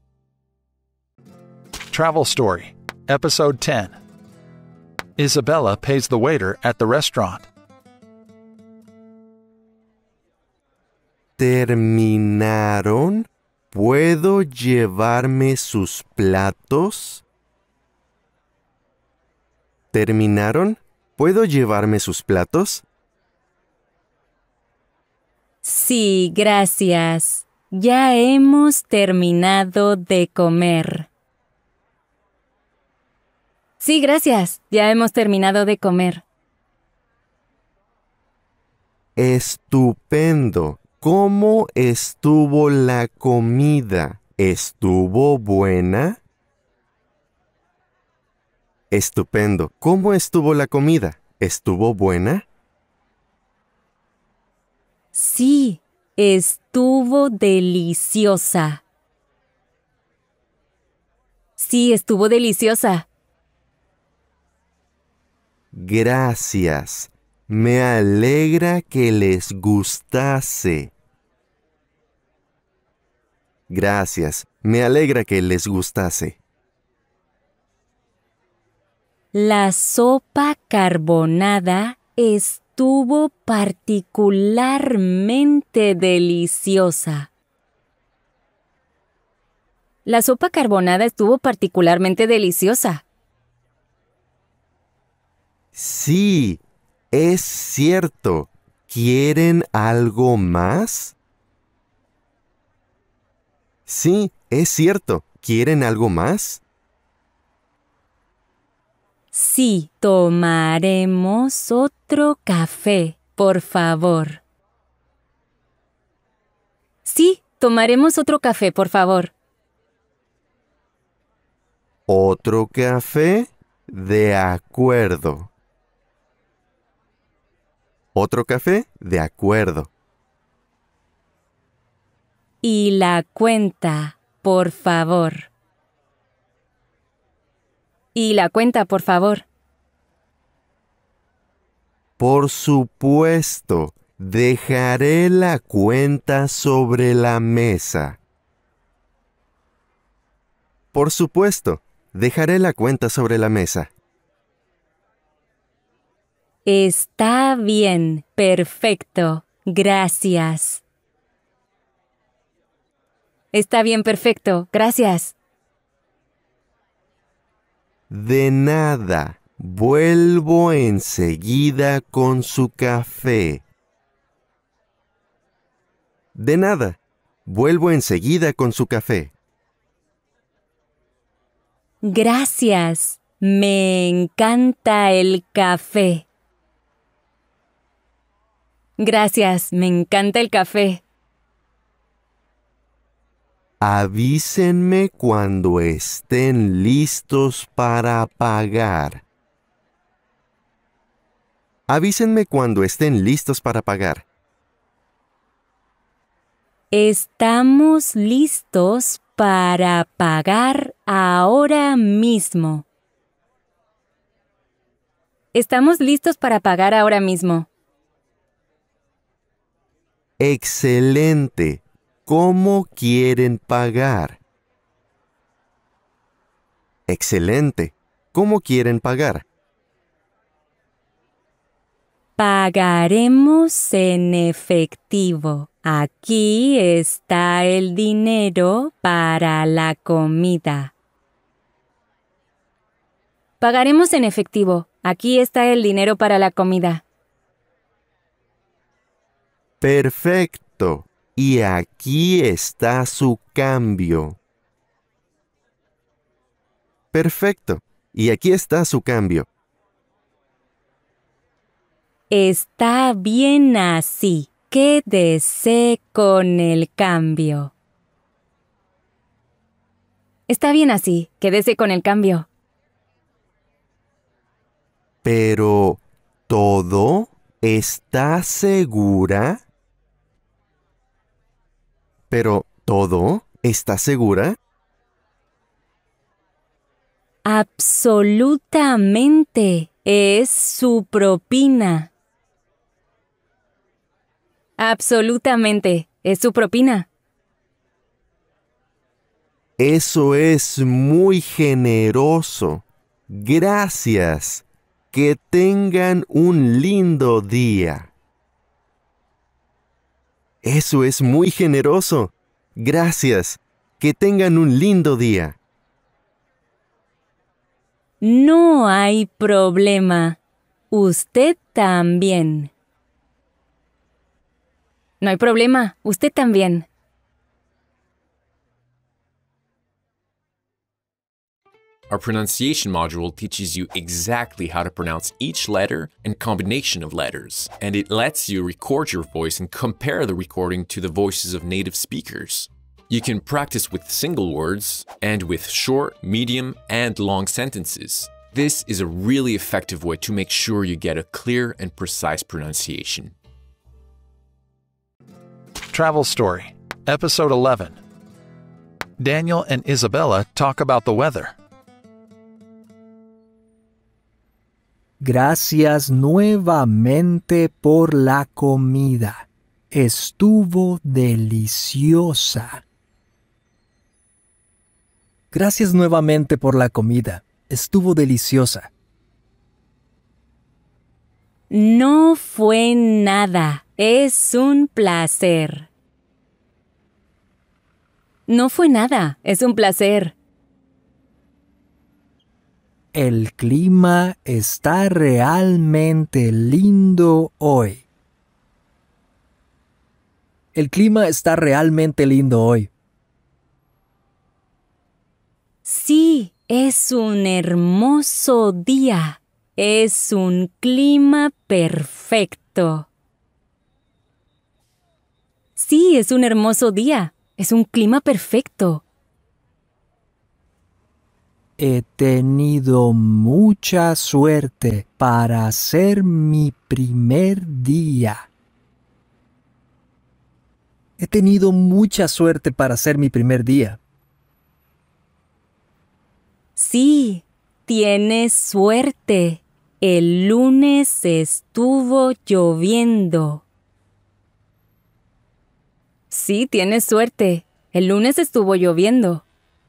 Travel Story, Episode 10. Isabella pays the waiter at the restaurant. ¿Terminaron? ¿Puedo llevarme sus platos? ¿Terminaron? ¿Puedo llevarme sus platos? Sí, gracias. Ya hemos terminado de comer. Sí, gracias. Ya hemos terminado de comer. Estupendo. ¿Cómo estuvo la comida? ¿Estuvo buena? Estupendo. ¿Cómo estuvo la comida? ¿Estuvo buena? Sí, estuvo deliciosa. Sí, estuvo deliciosa. Gracias. Me alegra que les gustase. Gracias. Me alegra que les gustase. La sopa carbonada estuvo particularmente deliciosa. La sopa carbonada estuvo particularmente deliciosa. Sí, es cierto. ¿Quieren algo más? Sí, es cierto. ¿Quieren algo más? Sí, tomaremos otro café, por favor. Sí, tomaremos otro café, por favor. ¿Otro café? De acuerdo. ¿Otro café? De acuerdo. Y la cuenta, por favor. Y la cuenta, por favor. Por supuesto, dejaré la cuenta sobre la mesa. Por supuesto, dejaré la cuenta sobre la mesa. Está bien, perfecto. Gracias. Está bien, perfecto. Gracias. De nada. Vuelvo enseguida con su café. De nada. Vuelvo enseguida con su café. Gracias. Me encanta el café. Gracias, me encanta el café. Avísenme cuando estén listos para pagar. Avísenme cuando estén listos para pagar. Estamos listos para pagar ahora mismo. Estamos listos para pagar ahora mismo. Excelente. ¿Cómo quieren pagar? Excelente. ¿Cómo quieren pagar? Pagaremos en efectivo. Aquí está el dinero para la comida. Pagaremos en efectivo. Aquí está el dinero para la comida. Perfecto. Y aquí está su cambio. Perfecto. Y aquí está su cambio. Está bien así. Quédese con el cambio. Está bien así. Quédese con el cambio. Pero, ¿todo está segura? Pero, ¿todo está segura? Absolutamente. Es su propina. Absolutamente. Es su propina. Eso es muy generoso. Gracias. Que tengan un lindo día. Eso es muy generoso. Gracias. Que tengan un lindo día. No hay problema. Usted también. No hay problema. Usted también. Our pronunciation module teaches you exactly how to pronounce each letter and combination of letters, and it lets you record your voice and compare the recording to the voices of native speakers. You can practice with single words and with short, medium, and long sentences. This is a really effective way to make sure you get a clear and precise pronunciation. Travel Story, Episode 11. Daniel and Isabella talk about the weather. Gracias nuevamente por la comida. Estuvo deliciosa. Gracias nuevamente por la comida. Estuvo deliciosa. No fue nada. Es un placer. No fue nada. Es un placer. El clima está realmente lindo hoy. El clima está realmente lindo hoy. Sí, es un hermoso día. Es un clima perfecto. Sí, es un hermoso día. Es un clima perfecto. He tenido mucha suerte para hacer mi primer día. He tenido mucha suerte para hacer mi primer día. Sí, tienes suerte. El lunes estuvo lloviendo. Sí, tienes suerte. El lunes estuvo lloviendo.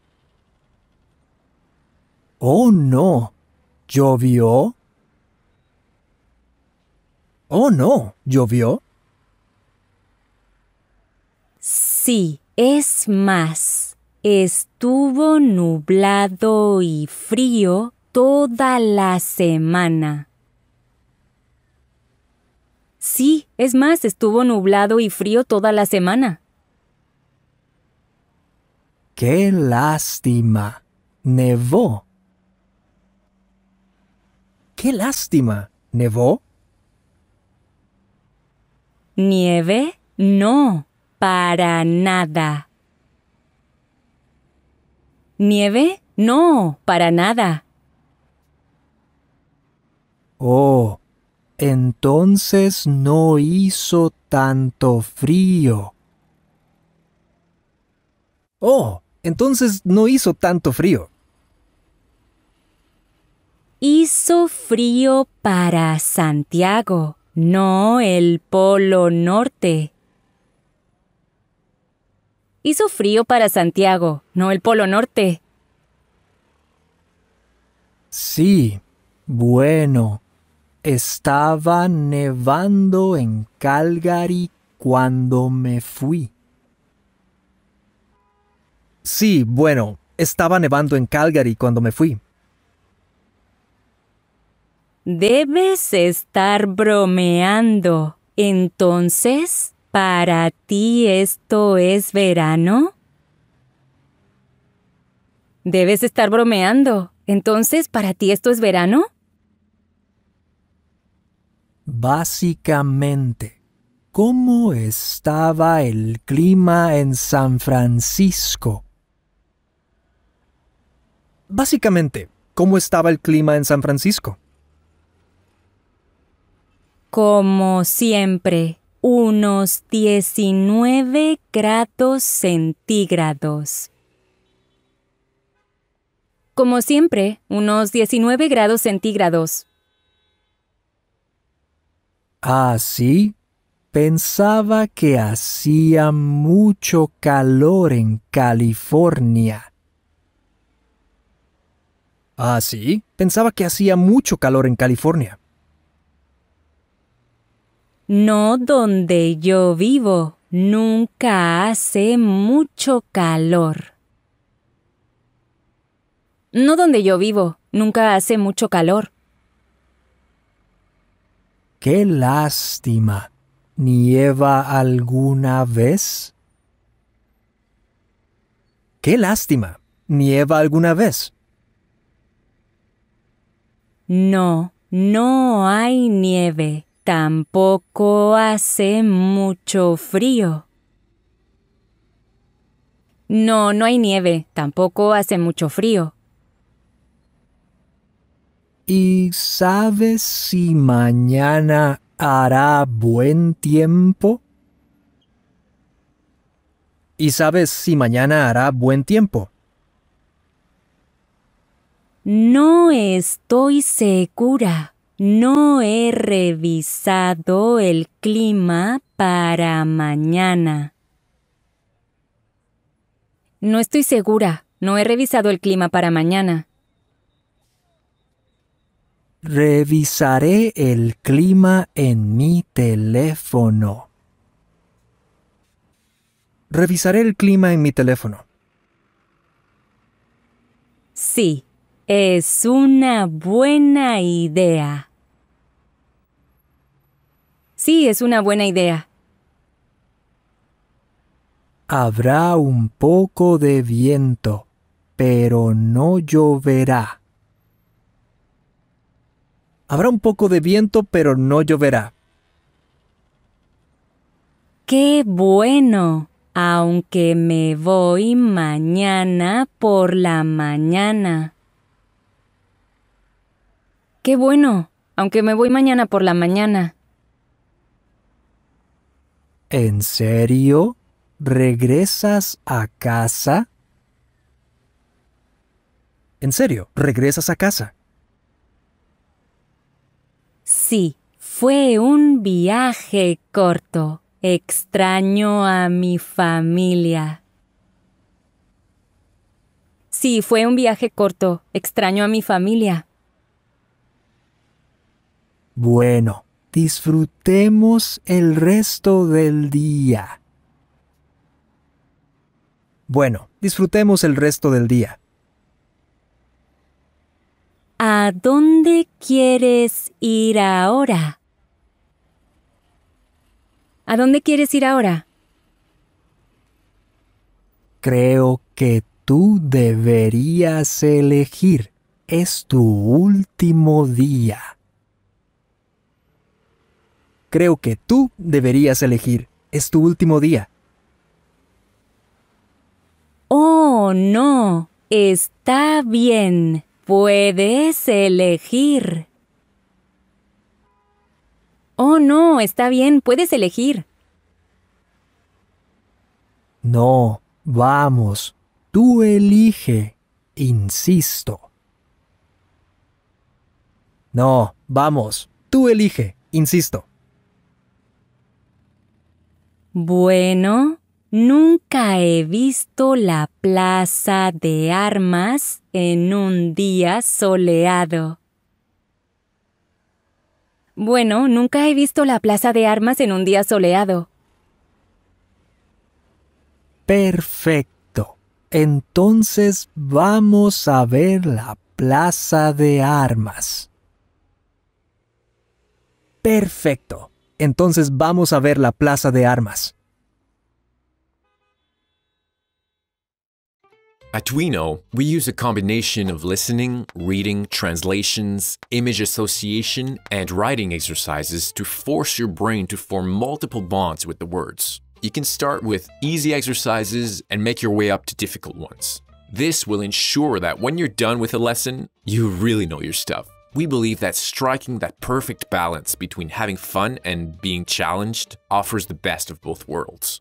Oh no, ¿llovió? Oh no, ¿llovió? Sí, es más, estuvo nublado y frío toda la semana. Sí, es más, estuvo nublado y frío toda la semana. ¡Qué lástima! Nevó. ¡Qué lástima! ¿Nevó? ¿Nieve? No, para nada. ¿Nieve? No, para nada. Oh, entonces no hizo tanto frío. Oh, entonces no hizo tanto frío. Hizo frío para Santiago, no el Polo Norte. Hizo frío para Santiago, no el Polo Norte. Sí, bueno, estaba nevando en Calgary cuando me fui. Sí, bueno, estaba nevando en Calgary cuando me fui. Debes estar bromeando. Entonces, ¿para ti esto es verano? Debes estar bromeando. Entonces, ¿para ti esto es verano? Básicamente, ¿cómo estaba el clima en San Francisco? Básicamente, ¿cómo estaba el clima en San Francisco? Como siempre, unos 19 grados centígrados. Como siempre, unos 19 grados centígrados. Ah, sí. Pensaba que hacía mucho calor en California. Ah, sí. Pensaba que hacía mucho calor en California. No donde yo vivo. Nunca hace mucho calor. No donde yo vivo. Nunca hace mucho calor. ¡Qué lástima! ¿Nieva alguna vez? ¡Qué lástima! ¿Nieva alguna vez? No, no hay nieve. Tampoco hace mucho frío. No, no hay nieve. Tampoco hace mucho frío. ¿Y sabes si mañana hará buen tiempo? ¿Y sabes si mañana hará buen tiempo? No estoy segura. No he revisado el clima para mañana. No estoy segura. No he revisado el clima para mañana. Revisaré el clima en mi teléfono. Revisaré el clima en mi teléfono. Sí, es una buena idea. Sí, es una buena idea. Habrá un poco de viento, pero no lloverá. Habrá un poco de viento, pero no lloverá. ¡Qué bueno! Aunque me voy mañana por la mañana. ¡Qué bueno! Aunque me voy mañana por la mañana. ¿En serio? ¿Regresas a casa? ¿En serio? ¿Regresas a casa? Sí, fue un viaje corto. Extraño a mi familia. Sí, fue un viaje corto. Extraño a mi familia. Bueno, disfrutemos el resto del día. Bueno, disfrutemos el resto del día. ¿A dónde quieres ir ahora? ¿A dónde quieres ir ahora? Creo que tú deberías elegir. Es tu último día. Creo que tú deberías elegir. Es tu último día. Oh, no. Está bien. Puedes elegir. Oh, no. Está bien. Puedes elegir. No, vamos. Tú elige. Insisto. No, vamos. Tú elige. Insisto. Bueno, nunca he visto la plaza de armas en un día soleado. Bueno, nunca he visto la plaza de armas en un día soleado. Perfecto. Entonces vamos a ver la plaza de armas. Perfecto. Entonces vamos a ver la plaza de armas. At Duino, we use a combination of listening, reading, translations, image association, and writing exercises to force your brain to form multiple bonds with the words. You can start with easy exercises and make your way up to difficult ones. This will ensure that when you're done with a lesson, you really know your stuff. We believe that striking that perfect balance between having fun and being challenged offers the best of both worlds.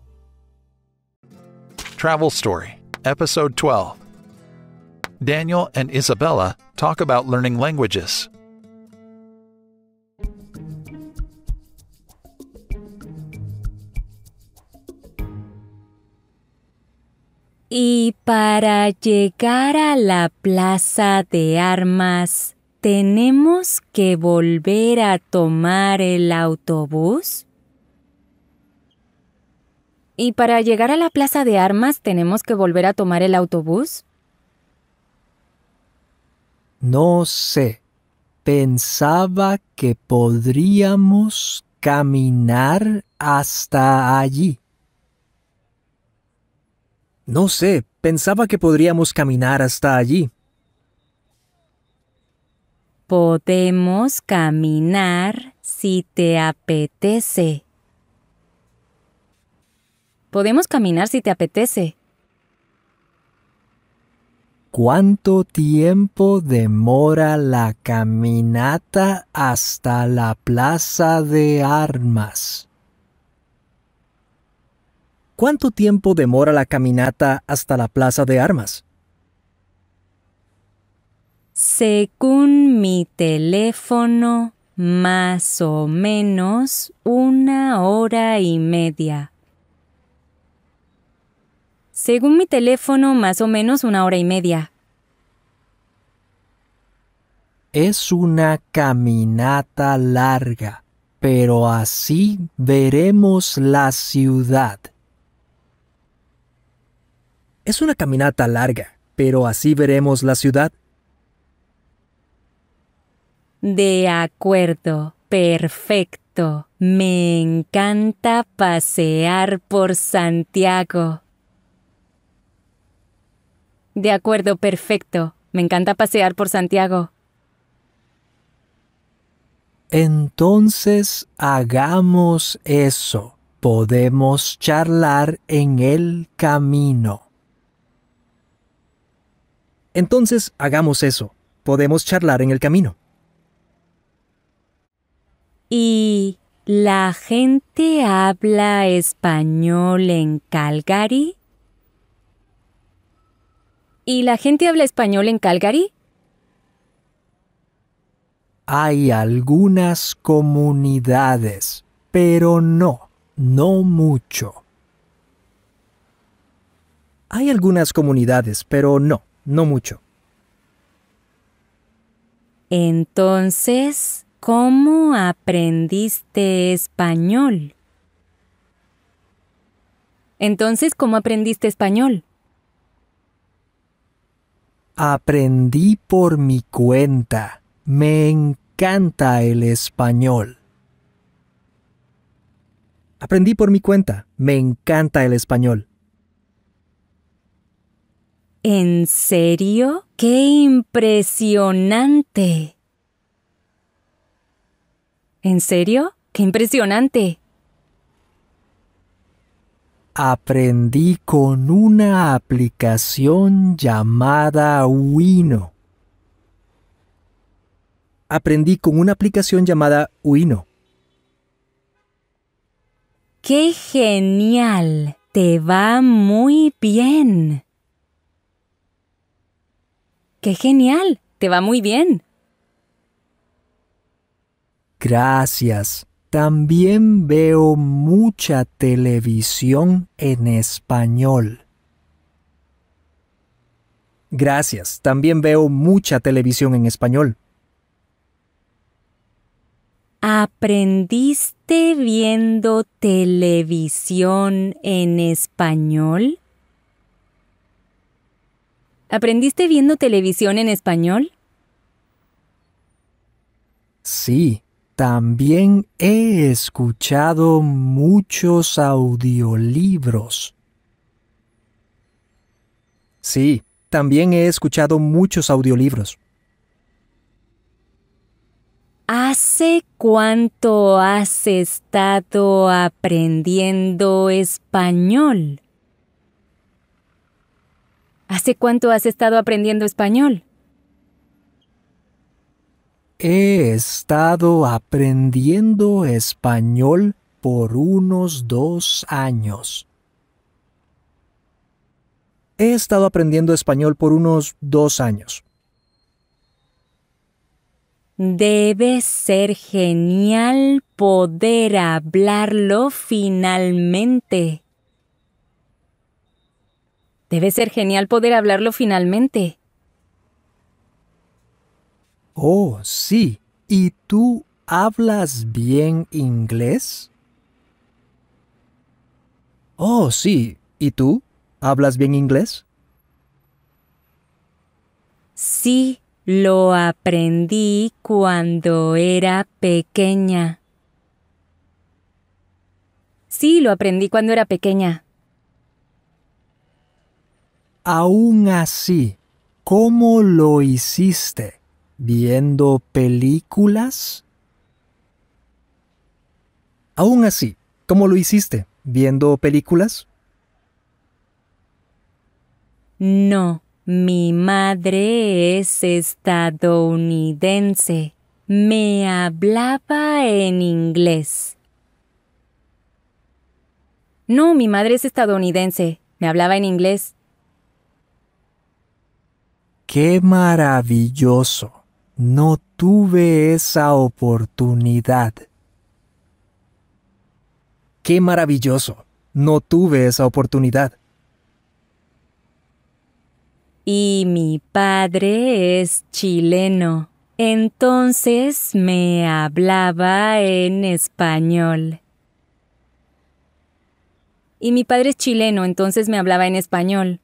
Travel Story, Episode 12. Daniel and Isabella talk about learning languages. Y para llegar a la plaza de armas, ¿tenemos que volver a tomar el autobús? ¿Y para llegar a la plaza de armas, tenemos que volver a tomar el autobús? No sé. Pensaba que podríamos caminar hasta allí. No sé, pensaba que podríamos caminar hasta allí. Podemos caminar si te apetece. Podemos caminar si te apetece. ¿Cuánto tiempo demora la caminata hasta la plaza de armas? ¿Cuánto tiempo demora la caminata hasta la plaza de armas? Según mi teléfono, más o menos 1 hora y media. Según mi teléfono, más o menos 1 hora y media. Es una caminata larga, pero así veremos la ciudad. Es una caminata larga, pero así veremos la ciudad. De acuerdo, perfecto. Me encanta pasear por Santiago. De acuerdo, perfecto. Me encanta pasear por Santiago. Entonces hagamos eso. Podemos charlar en el camino. Entonces hagamos eso. Podemos charlar en el camino. ¿Y la gente habla español en Calgary? ¿Y la gente habla español en Calgary? Hay algunas comunidades, pero no mucho. Hay algunas comunidades, pero no mucho. Entonces, ¿cómo aprendiste español? Aprendí por mi cuenta. Me encanta el español. Aprendí por mi cuenta. Me encanta el español. ¿En serio? ¡Qué impresionante! ¿En serio? ¡Qué impresionante! Aprendí con una aplicación llamada Uino. Aprendí con una aplicación llamada Uino. ¡Qué genial! Te va muy bien. ¡Qué genial! Te va muy bien. Gracias. También veo mucha televisión en español. Gracias. También veo mucha televisión en español. ¿Aprendiste viendo televisión en español? ¿Aprendiste viendo televisión en español? Sí, también he escuchado muchos audiolibros. Sí, también he escuchado muchos audiolibros. ¿Hace cuánto has estado aprendiendo español? ¿Hace cuánto has estado aprendiendo español? He estado aprendiendo español por unos 2 años. He estado aprendiendo español por unos 2 años. Debe ser genial poder hablarlo finalmente. Debe ser genial poder hablarlo finalmente. Oh, sí. ¿Y tú hablas bien inglés? Oh, sí. ¿Y tú? ¿Hablas bien inglés? Sí, lo aprendí cuando era pequeña. Sí, lo aprendí cuando era pequeña. Aún así, ¿cómo lo hiciste? ¿Viendo películas? Aún así, ¿cómo lo hiciste? ¿Viendo películas? No, mi madre es estadounidense. Me hablaba en inglés. No, mi madre es estadounidense. Me hablaba en inglés. ¡Qué maravilloso! No tuve esa oportunidad. ¡Qué maravilloso! No tuve esa oportunidad. Y mi padre es chileno. Entonces me hablaba en español. Y mi padre es chileno, entonces me hablaba en español.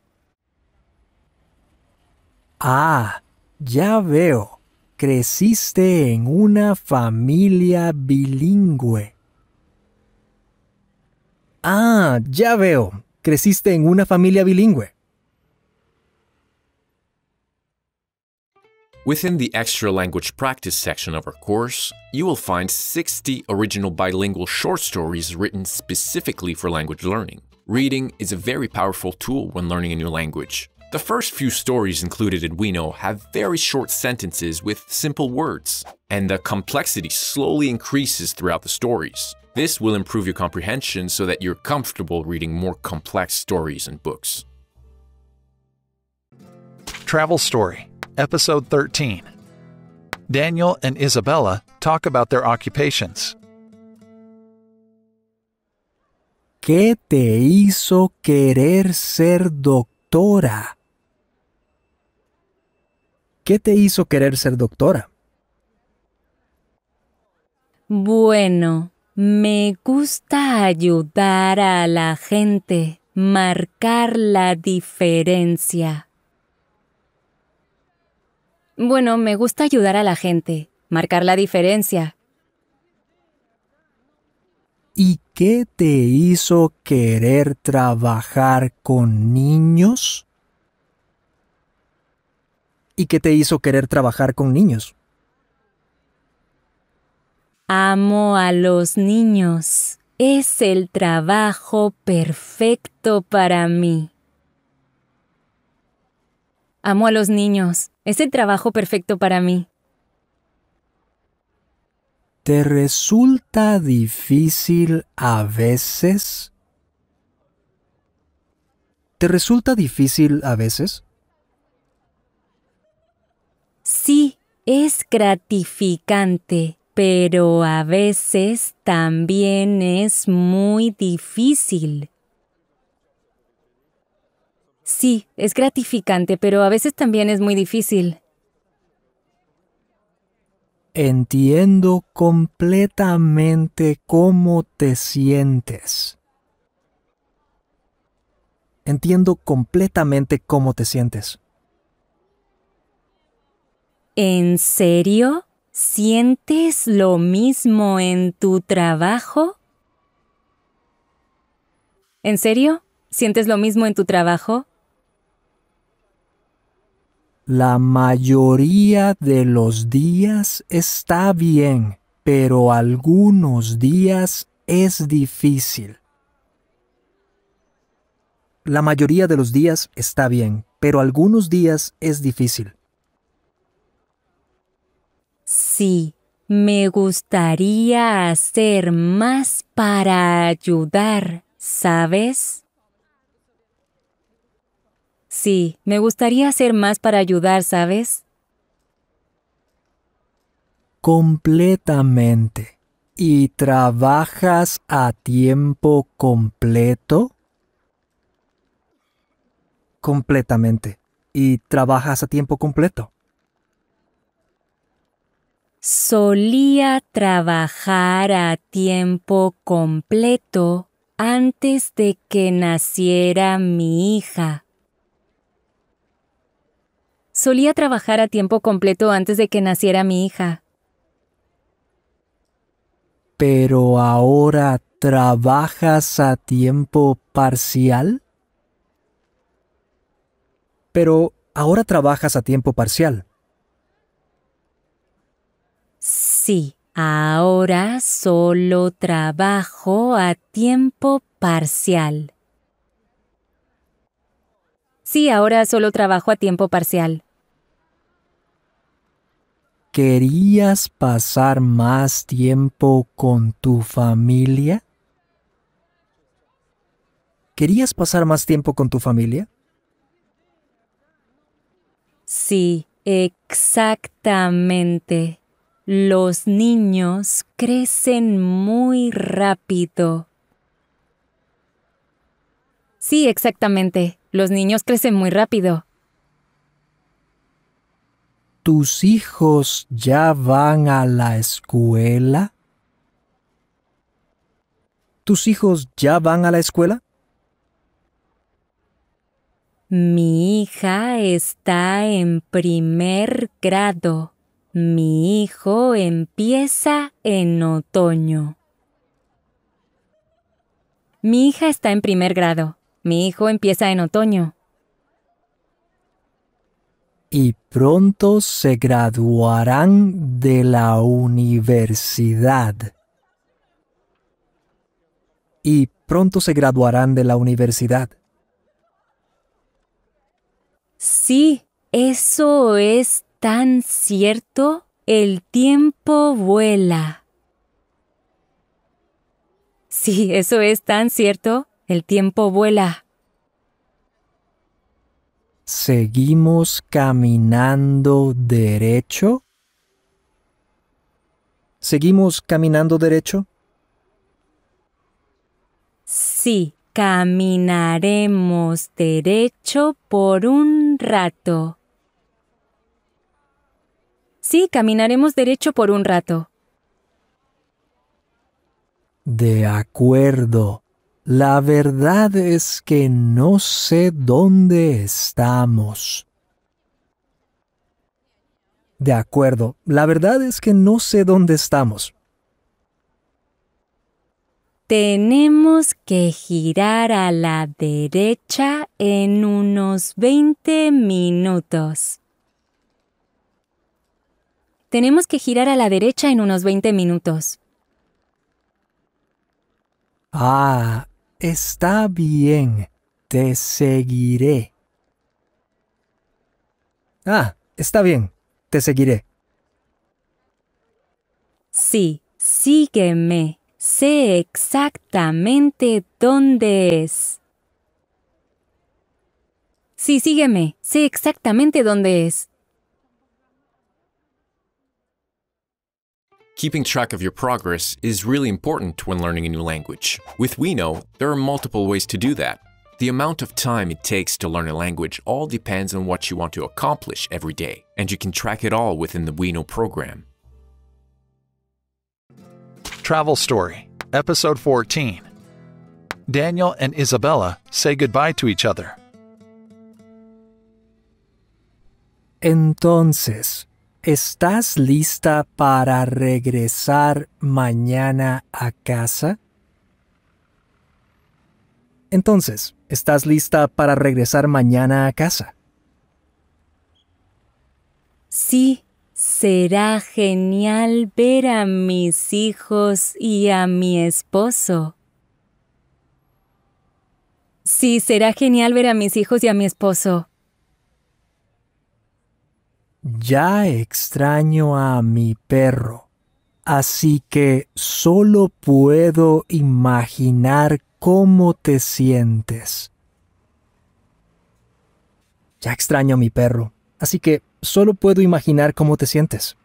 Ah, ya veo. Creciste en una familia bilingüe. Ah, ya veo. Creciste en una familia bilingüe. Within the extra language practice section of our course, you will find 60 original bilingual short stories written specifically for language learning. Reading is a very powerful tool when learning a new language. The first few stories included in Wino have very short sentences with simple words, and the complexity slowly increases throughout the stories. This will improve your comprehension so that you're comfortable reading more complex stories and books. Travel Story, Episode 13. Daniel and Isabella talk about their occupations. ¿Qué te hizo querer ser doctora? ¿Qué te hizo querer ser doctora? Bueno, me gusta ayudar a la gente, marcar la diferencia. Bueno, me gusta ayudar a la gente, marcar la diferencia. ¿Y qué te hizo querer trabajar con niños? ¿Y qué te hizo querer trabajar con niños? Amo a los niños. Es el trabajo perfecto para mí. Amo a los niños. Es el trabajo perfecto para mí. ¿Te resulta difícil a veces? ¿Te resulta difícil a veces? Sí, es gratificante, pero a veces también es muy difícil. Sí, es gratificante, pero a veces también es muy difícil. Entiendo completamente cómo te sientes. Entiendo completamente cómo te sientes. ¿En serio? ¿Sientes lo mismo en tu trabajo? ¿En serio? ¿Sientes lo mismo en tu trabajo? La mayoría de los días está bien, pero algunos días es difícil. La mayoría de los días está bien, pero algunos días es difícil. Sí, me gustaría hacer más para ayudar, ¿sabes? Sí, me gustaría hacer más para ayudar, ¿sabes? Completamente. ¿Y trabajas a tiempo completo? Completamente. ¿Y trabajas a tiempo completo? Solía trabajar a tiempo completo antes de que naciera mi hija. Solía trabajar a tiempo completo antes de que naciera mi hija. ¿Pero ahora trabajas a tiempo parcial? Pero ahora trabajas a tiempo parcial. Sí, ahora solo trabajo a tiempo parcial. Sí, ahora solo trabajo a tiempo parcial. ¿Querías pasar más tiempo con tu familia? ¿Querías pasar más tiempo con tu familia? Sí, exactamente. Los niños crecen muy rápido. Sí, exactamente. Los niños crecen muy rápido. ¿Tus hijos ya van a la escuela? ¿Tus hijos ya van a la escuela? Mi hija está en primer grado. Mi hijo empieza en otoño. Mi hija está en primer grado. Mi hijo empieza en otoño. Y pronto se graduarán de la universidad. Y pronto se graduarán de la universidad. Sí, eso es tan cierto. El tiempo vuela. Sí, eso es tan cierto. El tiempo vuela. ¿Seguimos caminando derecho? ¿Seguimos caminando derecho? Sí, caminaremos derecho por un rato. Sí, caminaremos derecho por un rato. De acuerdo. La verdad es que no sé dónde estamos. De acuerdo. La verdad es que no sé dónde estamos. Tenemos que girar a la derecha en unos 20 minutos. Tenemos que girar a la derecha en unos 20 minutos. Ah, está bien. Te seguiré. Ah, está bien. Te seguiré. Sí, sígueme. Sé exactamente dónde es. Sí, sígueme. Sé exactamente dónde es. Keeping track of your progress is really important when learning a new language. With We Know, there are multiple ways to do that. The amount of time it takes to learn a language all depends on what you want to accomplish every day, and you can track it all within the We Know program. Travel Story, Episode 14. Daniel and Isabella say goodbye to each other. Entonces, ¿estás lista para regresar mañana a casa? Entonces, ¿estás lista para regresar mañana a casa? Sí, será genial ver a mis hijos y a mi esposo. Sí, será genial ver a mis hijos y a mi esposo. Ya extraño a mi perro, así que solo puedo imaginar cómo te sientes. Ya extraño a mi perro, así que solo puedo imaginar cómo te sientes.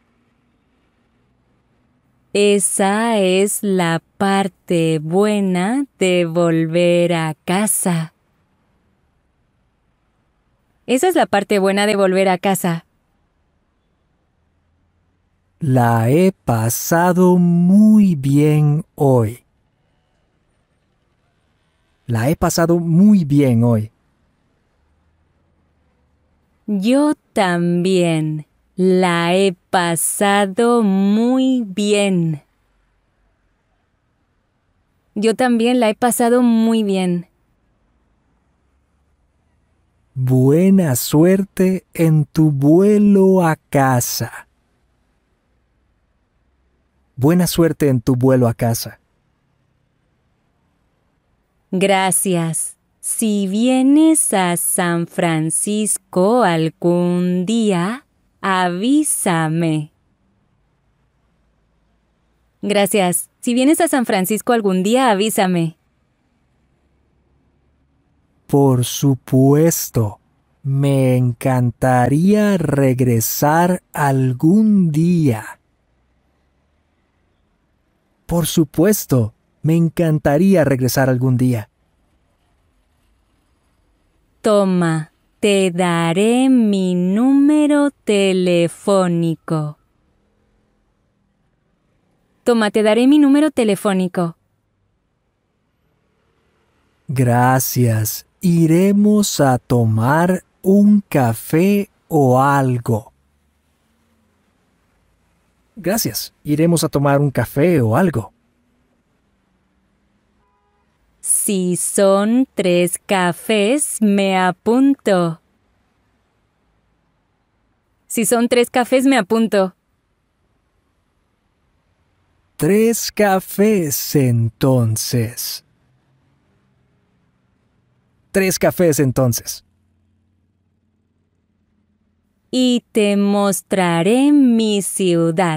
Esa es la parte buena de volver a casa. Esa es la parte buena de volver a casa. La he pasado muy bien hoy. La he pasado muy bien hoy. Yo también la he pasado muy bien. Yo también la he pasado muy bien. Buena suerte en tu vuelo a casa. Buena suerte en tu vuelo a casa. Gracias. Si vienes a San Francisco algún día, avísame. Gracias. Si vienes a San Francisco algún día, avísame. Por supuesto, me encantaría regresar algún día. Por supuesto, me encantaría regresar algún día. Toma, te daré mi número telefónico. Toma, te daré mi número telefónico. Gracias. Iremos a tomar un café o algo. Gracias. Iremos a tomar un café o algo. Si son 3 cafés, me apunto. Si son 3 cafés, me apunto. 3 cafés entonces. 3 cafés entonces. Y te mostraré mi ciudad.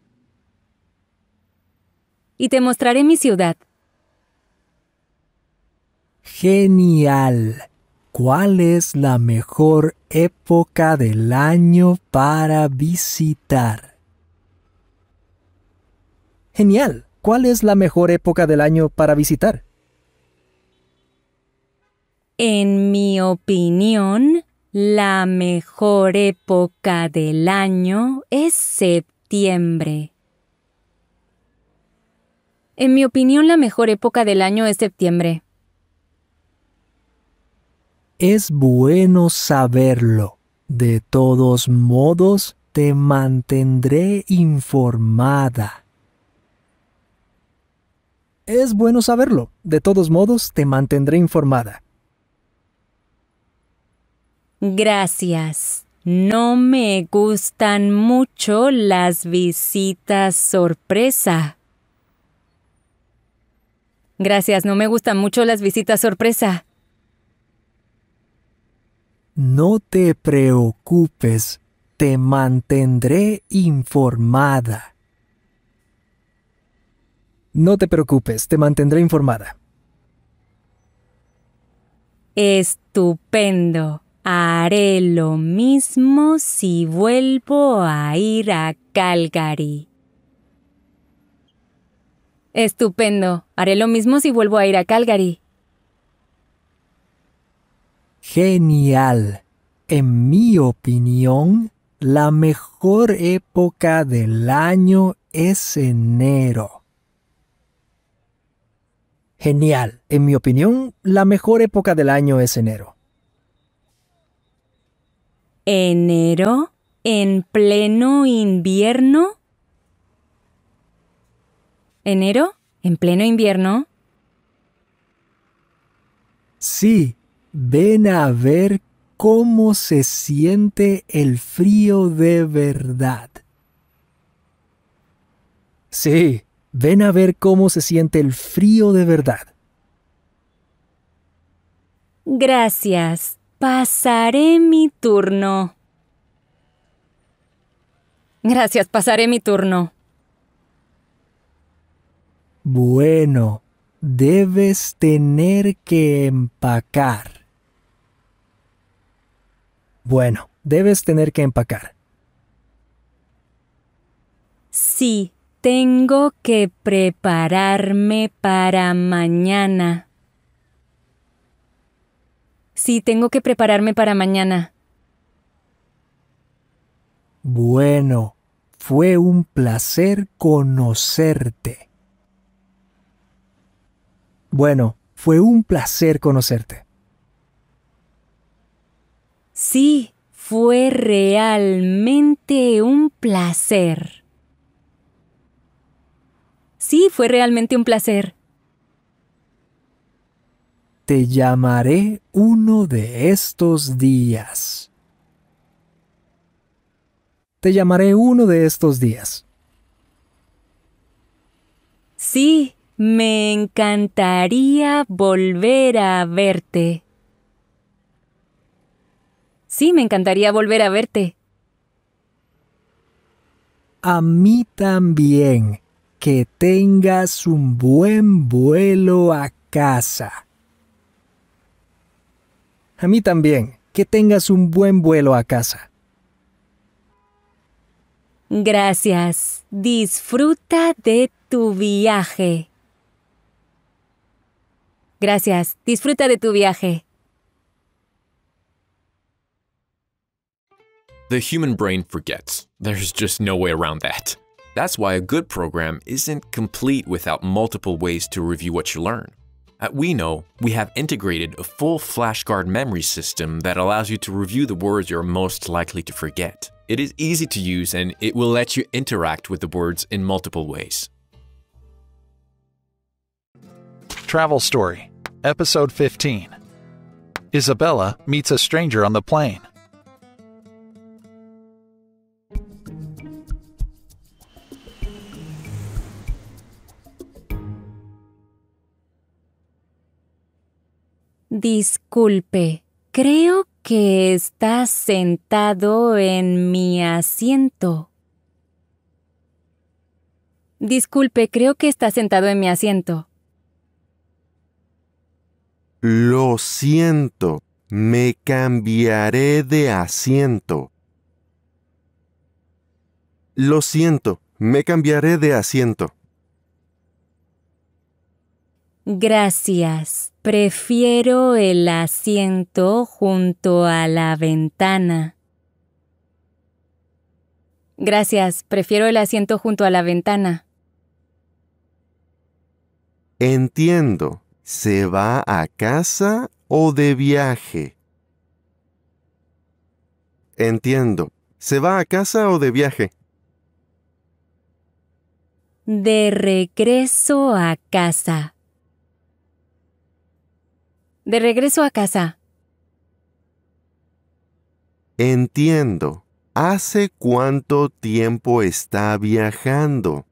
Y te mostraré mi ciudad. Genial. ¿Cuál es la mejor época del año para visitar? Genial. ¿Cuál es la mejor época del año para visitar? En mi opinión, la mejor época del año es septiembre. En mi opinión, la mejor época del año es septiembre. Es bueno saberlo. De todos modos, te mantendré informada. Es bueno saberlo. De todos modos, te mantendré informada. Gracias. No me gustan mucho las visitas sorpresa. Gracias, no me gustan mucho las visitas sorpresa. No te preocupes, te mantendré informada. No te preocupes, te mantendré informada. Estupendo. Haré lo mismo si vuelvo a ir a Calgary. Estupendo. Haré lo mismo si vuelvo a ir a Calgary. Genial. En mi opinión, la mejor época del año es enero. Genial. En mi opinión, la mejor época del año es enero. ¿Enero? ¿En pleno invierno? ¿Enero? ¿En pleno invierno? Sí, ven a ver cómo se siente el frío de verdad. Sí, ven a ver cómo se siente el frío de verdad. Gracias. Pasaré mi turno. Gracias, pasaré mi turno. Bueno, debes tener que empacar. Bueno, debes tener que empacar. Sí, tengo que prepararme para mañana. Sí, tengo que prepararme para mañana. Bueno, fue un placer conocerte. Bueno, fue un placer conocerte. Sí, fue realmente un placer. Sí, fue realmente un placer. Te llamaré uno de estos días. Te llamaré uno de estos días. Sí, me encantaría volver a verte. Sí, me encantaría volver a verte. A mí también. Que tengas un buen vuelo a casa. A mí también. Que tengas un buen vuelo a casa. Gracias. Disfruta de tu viaje. Gracias. Disfruta de tu viaje. The human brain forgets. There's just no way around that. That's why a good program isn't complete without multiple ways to review what you learn. At WeKnow, we have integrated a full flashcard memory system that allows you to review the words you're most likely to forget. It is easy to use and it will let you interact with the words in multiple ways. Travel Story, Episode 15. Isabella meets a stranger on the plane. Disculpe, creo que está sentado en mi asiento. Disculpe, creo que está sentado en mi asiento. Lo siento, me cambiaré de asiento. Lo siento, me cambiaré de asiento. Gracias. Prefiero el asiento junto a la ventana. Gracias. Prefiero el asiento junto a la ventana. Entiendo. ¿Se va a casa o de viaje? Entiendo. ¿Se va a casa o de viaje? De regreso a casa. De regreso a casa. Entiendo. ¿Hace cuánto tiempo está viajando?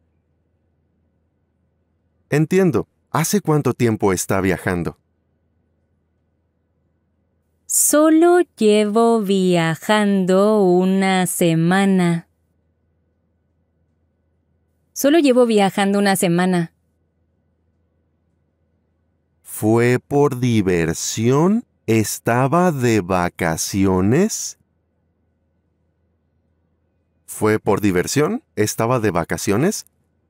Entiendo. ¿Hace cuánto tiempo está viajando? Solo llevo viajando una semana. Solo llevo viajando una semana. ¿Fue por diversión? ¿Estaba de vacaciones? ¿Fue por diversión? ¿Estaba de vacaciones?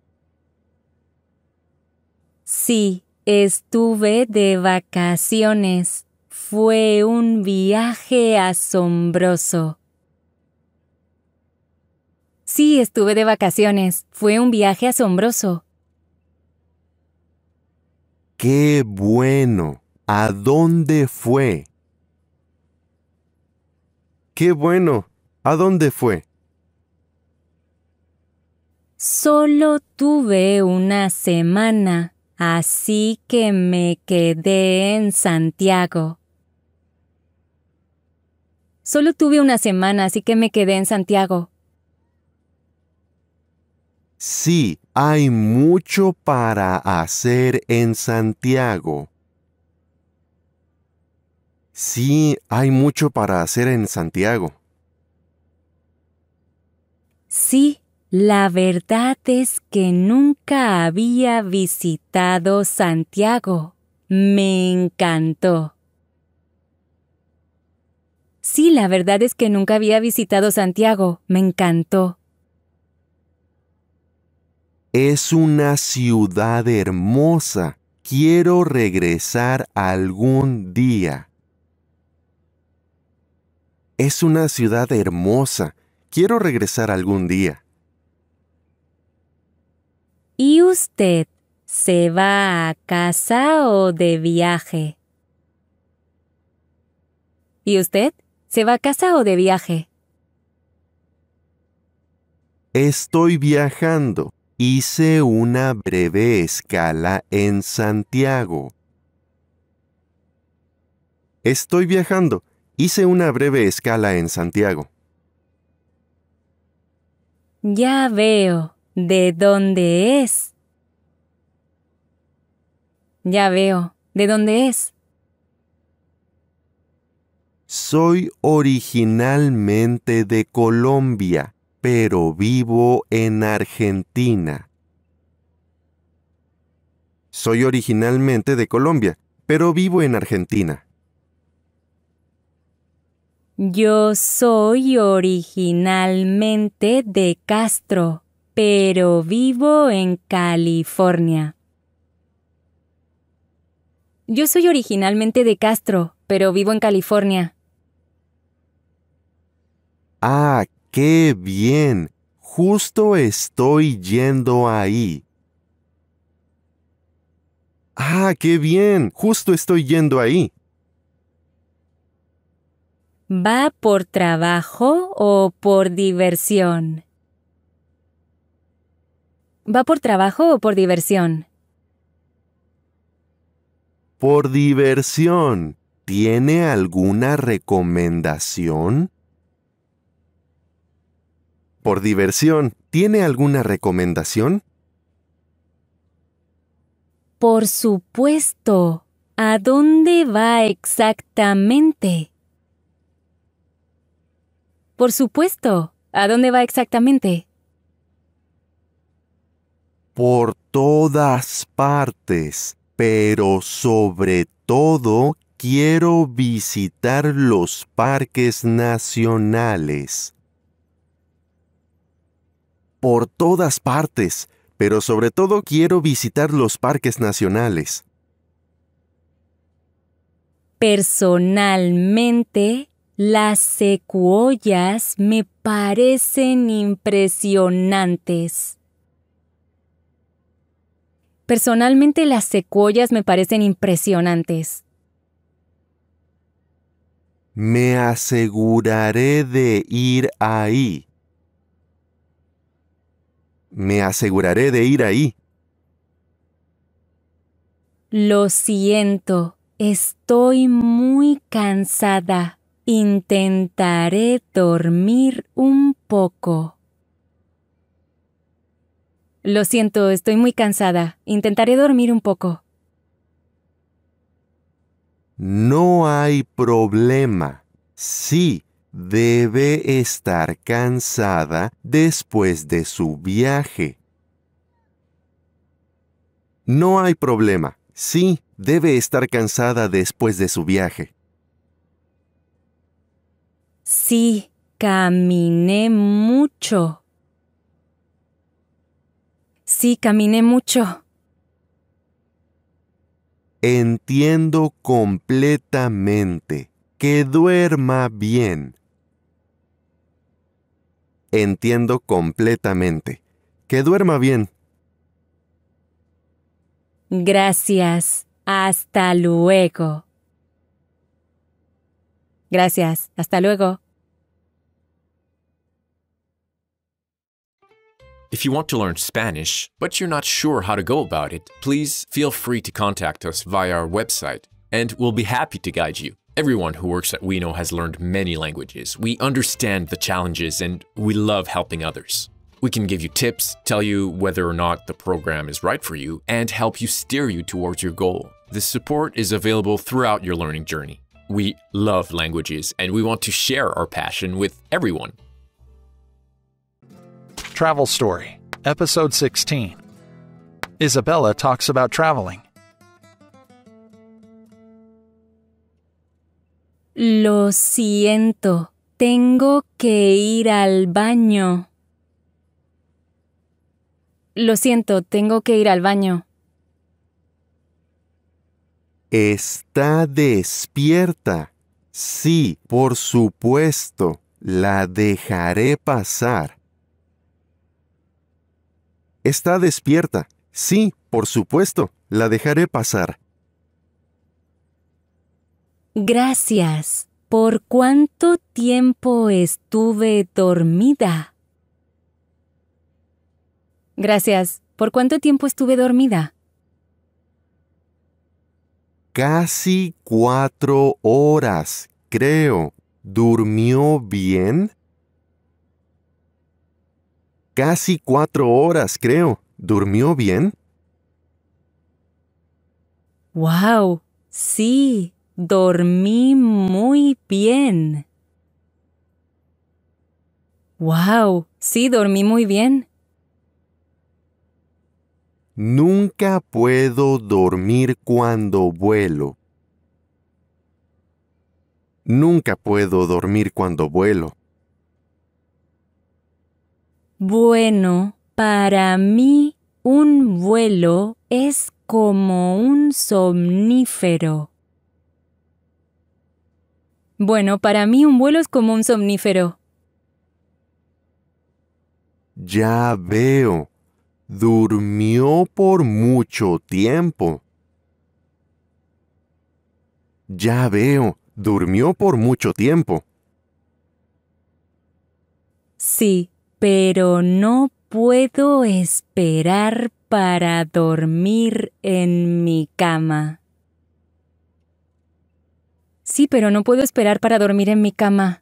Sí, estuve de vacaciones. Fue un viaje asombroso. Sí, estuve de vacaciones. Fue un viaje asombroso. ¡Qué bueno! ¿A dónde fue? ¡Qué bueno! ¿A dónde fue? Solo tuve una semana, así que me quedé en Santiago. Solo tuve una semana, así que me quedé en Santiago. Sí, hay mucho para hacer en Santiago. Sí, hay mucho para hacer en Santiago. Sí, la verdad es que nunca había visitado Santiago. Me encantó. Sí, la verdad es que nunca había visitado Santiago. Me encantó. Es una ciudad hermosa. Quiero regresar algún día. Es una ciudad hermosa. Quiero regresar algún día. ¿Y usted se va a casa o de viaje? ¿Y usted se va a casa o de viaje? Estoy viajando. Hice una breve escala en Santiago. Estoy viajando. Hice una breve escala en Santiago. Ya veo. ¿De dónde es? Ya veo. ¿De dónde es? Soy originalmente de Colombia, pero vivo en Argentina. Soy originalmente de Colombia, pero vivo en Argentina. Yo soy originalmente de Castro, pero vivo en California. Yo soy originalmente de Castro, pero vivo en California. ¡Ah, qué bien! Justo estoy yendo ahí. ¡Ah, qué bien! Justo estoy yendo ahí. ¿Va por trabajo o por diversión? ¿Va por trabajo o por diversión? Por diversión. ¿Tiene alguna recomendación? Por diversión. ¿Tiene alguna recomendación? Por supuesto. ¿A dónde va exactamente? Por supuesto. ¿A dónde va exactamente? Por todas partes, pero sobre todo quiero visitar los parques nacionales. Por todas partes, pero sobre todo quiero visitar los parques nacionales. Personalmente, las secuoyas me parecen impresionantes. Personalmente, las secuoyas me parecen impresionantes. Me aseguraré de ir ahí. Me aseguraré de ir ahí. Lo siento, estoy muy cansada. Intentaré dormir un poco. Lo siento, estoy muy cansada. Intentaré dormir un poco. No hay problema. Sí, debe estar cansada después de su viaje. No hay problema. Sí, debe estar cansada después de su viaje. Sí, caminé mucho. Sí, caminé mucho. Entiendo completamente. Que duerma bien. Entiendo completamente. Que duerma bien. Gracias. Hasta luego. Gracias. Hasta luego. If you want to learn Spanish, but you're not sure how to go about it, please feel free to contact us via our website, and we'll be happy to guide you. Everyone who works at We Know has learned many languages. We understand the challenges, and we love helping others. We can give you tips, tell you whether or not the program is right for you, and help you steer you towards your goal. This support is available throughout your learning journey. We love languages, and we want to share our passion with everyone. Travel Story, Episode 16. Isabella talks about traveling. Lo siento. Tengo que ir al baño. Lo siento, tengo que ir al baño. Está despierta. Sí, por supuesto. La dejaré pasar. Está despierta. Sí, por supuesto. La dejaré pasar. Gracias. ¿Por cuánto tiempo estuve dormida? Gracias. ¿Por cuánto tiempo estuve dormida? Casi 4 horas, creo. ¿Durmió bien? Casi 4 horas, creo. ¿Durmió bien? ¡Wow! Sí, dormí muy bien. ¡Wow! Sí, dormí muy bien. Nunca puedo dormir cuando vuelo. Nunca puedo dormir cuando vuelo. Bueno, para mí un vuelo es como un somnífero. Bueno, para mí un vuelo es como un somnífero. Ya veo. Durmió por mucho tiempo. Ya veo. Durmió por mucho tiempo. Sí, pero no puedo esperar para dormir en mi cama. Sí, pero no puedo esperar para dormir en mi cama.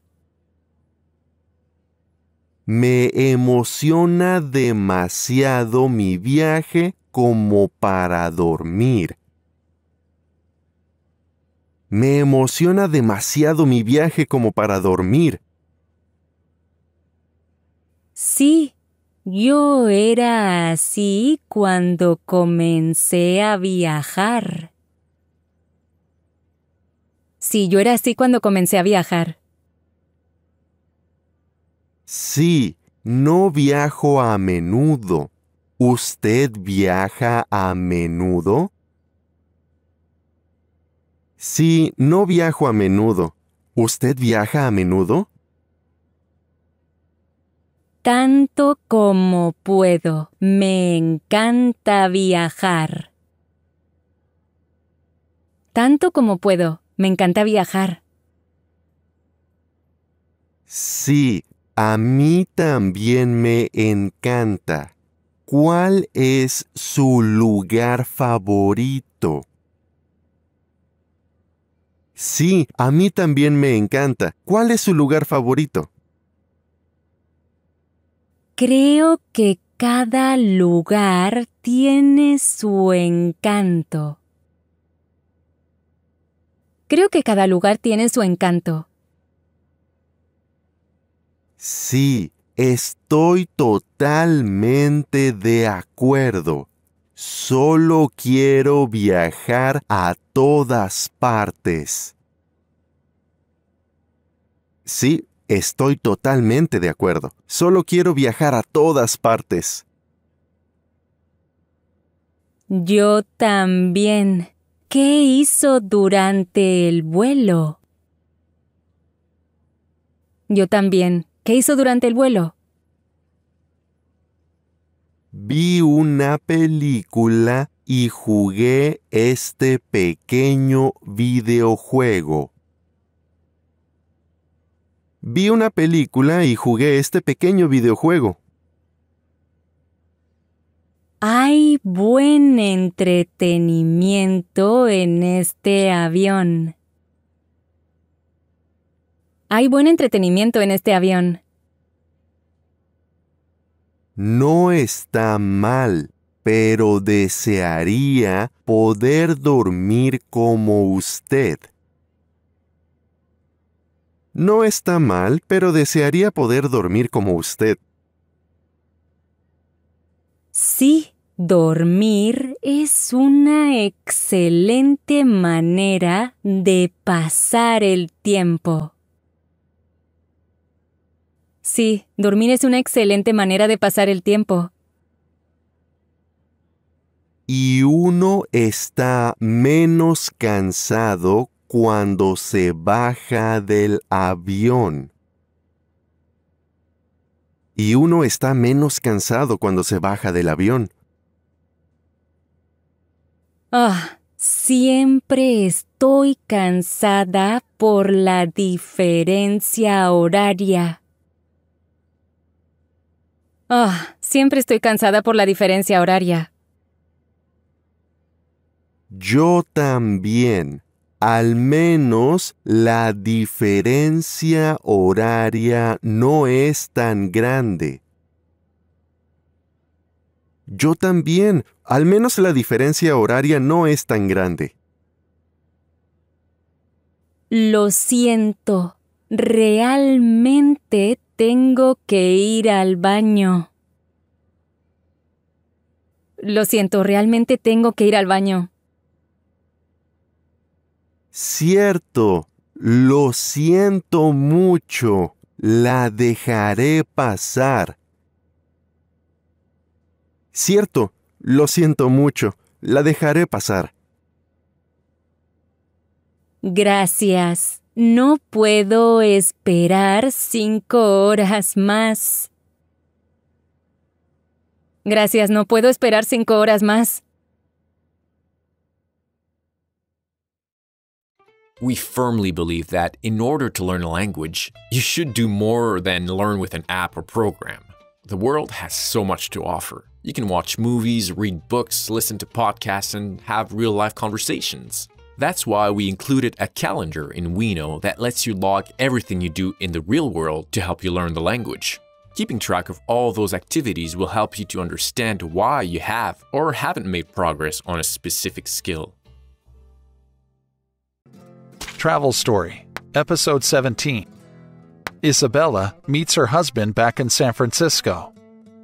Me emociona demasiado mi viaje como para dormir. Me emociona demasiado mi viaje como para dormir. Sí, yo era así cuando comencé a viajar. Sí, yo era así cuando comencé a viajar. Sí, no viajo a menudo. ¿Usted viaja a menudo? Sí, no viajo a menudo. ¿Usted viaja a menudo? Tanto como puedo. Me encanta viajar. Tanto como puedo. Me encanta viajar. Sí, a mí también me encanta. ¿Cuál es su lugar favorito? Sí, a mí también me encanta. ¿Cuál es su lugar favorito? Creo que cada lugar tiene su encanto. Creo que cada lugar tiene su encanto. Sí, estoy totalmente de acuerdo. Solo quiero viajar a todas partes. Sí, estoy totalmente de acuerdo. Solo quiero viajar a todas partes. Yo también. ¿Qué hizo durante el vuelo? Yo también. ¿Qué hizo durante el vuelo? Vi una película y jugué este pequeño videojuego. Vi una película y jugué este pequeño videojuego. Hay buen entretenimiento en este avión. Hay buen entretenimiento en este avión. No está mal, pero desearía poder dormir como usted. No está mal, pero desearía poder dormir como usted. Sí, dormir es una excelente manera de pasar el tiempo. Sí, dormir es una excelente manera de pasar el tiempo. Y uno está menos cansado cuando se baja del avión. Y uno está menos cansado cuando se baja del avión. Siempre estoy cansada por la diferencia horaria. Siempre estoy cansada por la diferencia horaria. Yo también. Al menos la diferencia horaria no es tan grande. Yo también. Al menos la diferencia horaria no es tan grande. Lo siento, realmente tengo que ir al baño. Lo siento, realmente tengo que ir al baño. Cierto, lo siento mucho. La dejaré pasar. Cierto, lo siento mucho. La dejaré pasar. Gracias. No puedo esperar 5 horas más. Gracias, no puedo esperar 5 horas más. We firmly believe that in order to learn a language, you should do more than learn with an app or program. The world has so much to offer. You can watch movies, read books, listen to podcasts, and have real-life conversations. That's why we included a calendar in Weeno that lets you log everything you do in the real world to help you learn the language. Keeping track of all those activities will help you to understand why you have or haven't made progress on a specific skill. Travel Story, Episode 17. Isabella meets her husband back in San Francisco.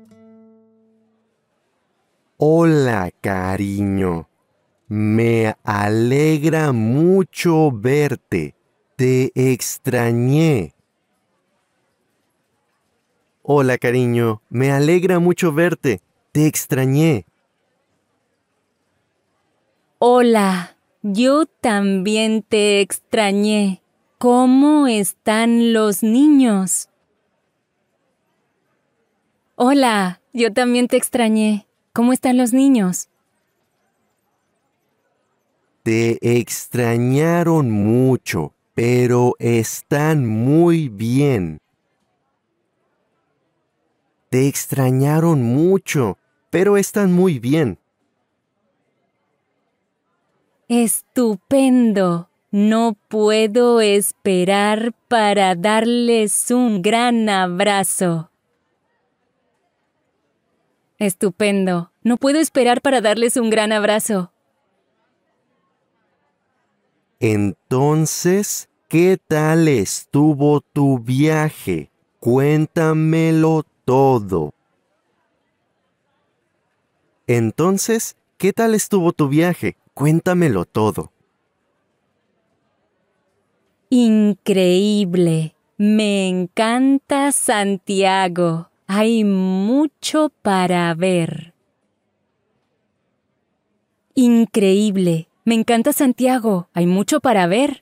Hola, cariño. Me alegra mucho verte. Te extrañé. Hola, cariño. Me alegra mucho verte. Te extrañé. Hola, yo también te extrañé. ¿Cómo están los niños? Hola, yo también te extrañé. ¿Cómo están los niños? Te extrañaron mucho, pero están muy bien. Te extrañaron mucho, pero están muy bien. Estupendo. No puedo esperar para darles un gran abrazo. Estupendo. No puedo esperar para darles un gran abrazo. Entonces, ¿qué tal estuvo tu viaje? Cuéntamelo todo. Entonces, ¿qué tal estuvo tu viaje? Cuéntamelo todo. Increíble. Me encanta Santiago. Hay mucho para ver. Increíble. Me encanta Santiago. Hay mucho para ver.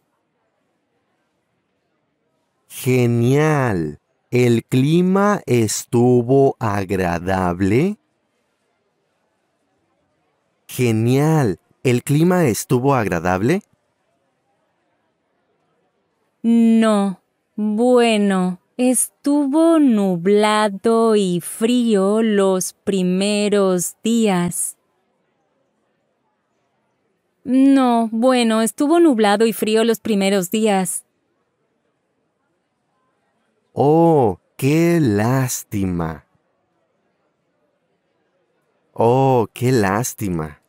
Genial. ¿El clima estuvo agradable? Genial. ¿El clima estuvo agradable? No. Bueno, estuvo nublado y frío los primeros días. No, bueno, estuvo nublado y frío los primeros días. Oh, qué lástima. Oh, qué lástima.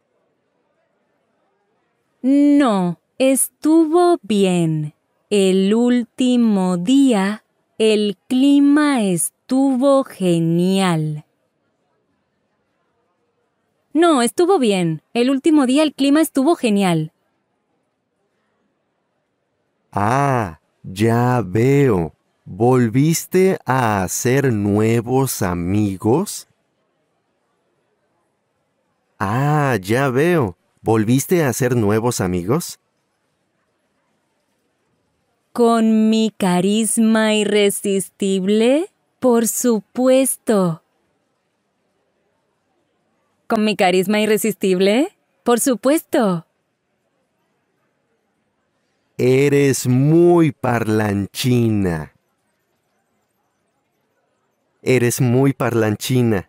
No, estuvo bien. El último día, el clima estuvo genial. No, estuvo bien. El último día el clima estuvo genial. Ah, ya veo. ¿Volviste a hacer nuevos amigos? Ah, ya veo. ¿Volviste a hacer nuevos amigos? ¿Con mi carisma irresistible? Por supuesto. ¿Con mi carisma irresistible? Por supuesto. Eres muy parlanchina. Eres muy parlanchina.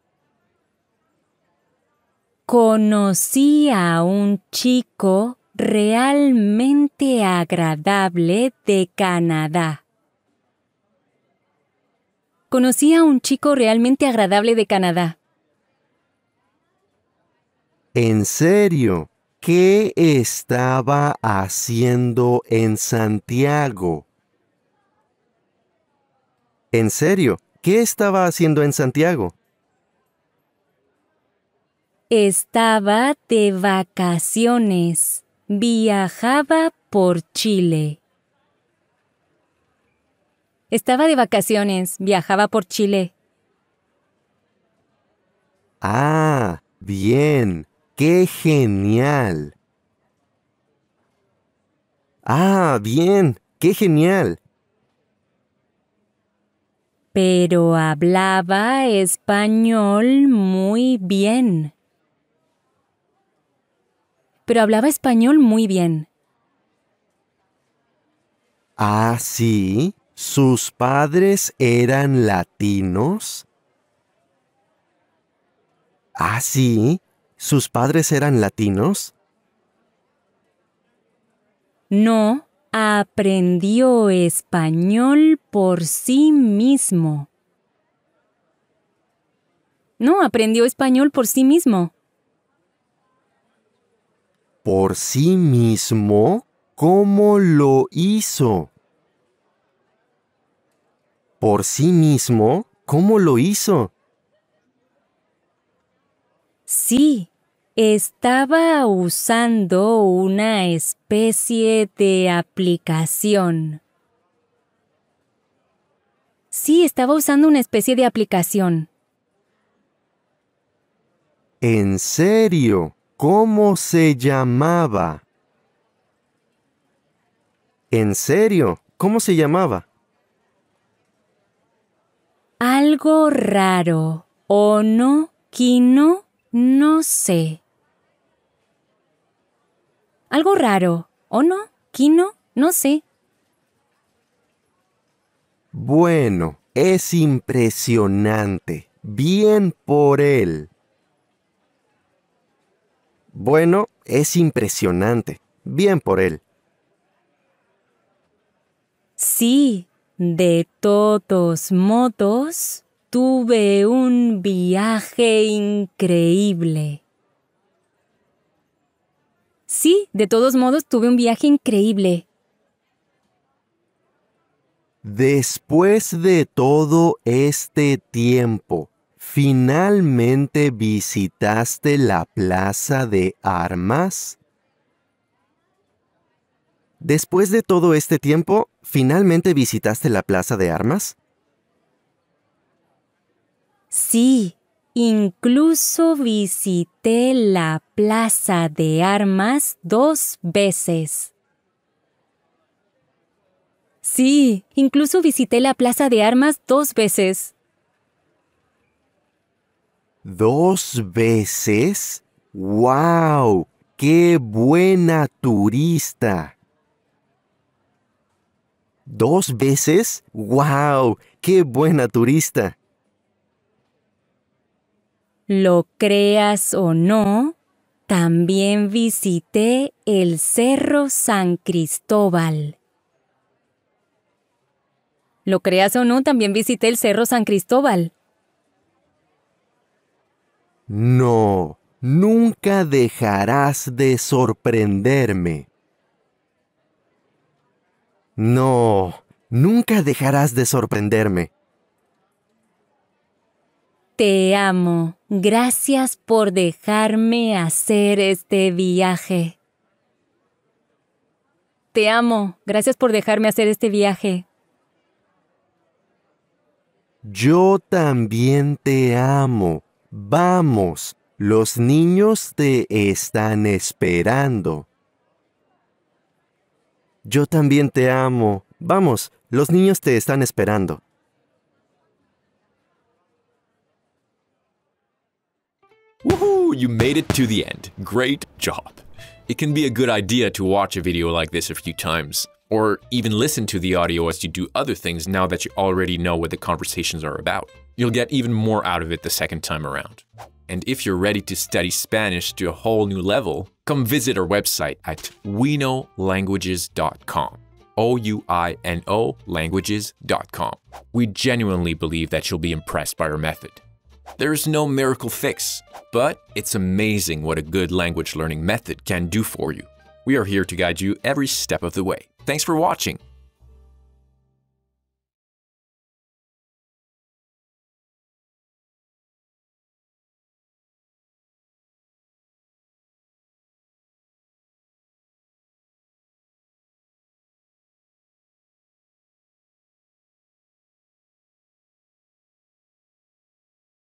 Conocí a un chico realmente agradable de Canadá. Conocí a un chico realmente agradable de Canadá. ¿En serio? ¿qué estaba haciendo en Santiago? En serio, ¿qué estaba haciendo en Santiago? Estaba de vacaciones. Viajaba por Chile. Estaba de vacaciones. Viajaba por Chile. Ah, bien. ¡Qué genial! Ah, bien. ¡Qué genial! Pero hablaba español muy bien. Pero hablaba español muy bien. Ah, sí. ¿Sus padres eran latinos? Ah, sí. ¿Sus padres eran latinos? No, aprendió español por sí mismo. No, aprendió español por sí mismo. ¿Por sí mismo? ¿Cómo lo hizo? ¿Por sí mismo? ¿Cómo lo hizo? Sí, estaba usando una especie de aplicación. Sí, estaba usando una especie de aplicación. ¿En serio? ¿Cómo se llamaba? ¿En serio? ¿Cómo se llamaba? Algo raro. ¿O no? Quino, no sé. Algo raro. ¿O no? Quino, no sé. Bueno, es impresionante. Bien por él. Bueno, es impresionante. Bien por él. Sí, de todos modos, tuve un viaje increíble. Sí, de todos modos, tuve un viaje increíble. Después de todo este tiempo, ¿finalmente visitaste la plaza de armas? Después de todo este tiempo, ¿finalmente visitaste la plaza de armas? Sí, incluso visité la plaza de armas 2 veces. Sí, incluso visité la plaza de armas 2 veces. ¿2 veces? ¡Wow! ¡Qué buena turista! ¿2 veces? ¡Wow! ¡Qué buena turista! Lo creas o no, también visité el Cerro San Cristóbal. Lo creas o no, también visité el Cerro San Cristóbal. No, nunca dejarás de sorprenderme. No, nunca dejarás de sorprenderme. Te amo. Gracias por dejarme hacer este viaje. Te amo. Gracias por dejarme hacer este viaje. Yo también te amo. Vamos, los niños te están esperando. Yo también te amo. Vamos, los niños te están esperando. Woohoo! You made it to the end. Great job. It can be a good idea to watch a video like this a few times, or even listen to the audio as you do other things now that you already know what the conversations are about. You'll get even more out of it the second time around. And if you're ready to study Spanish to a whole new level, come visit our website at winolanguages.com. OUINO languages.com. We genuinely believe that you'll be impressed by our method. There's no miracle fix, but it's amazing what a good language learning method can do for you. We are here to guide you every step of the way. Thanks for watching.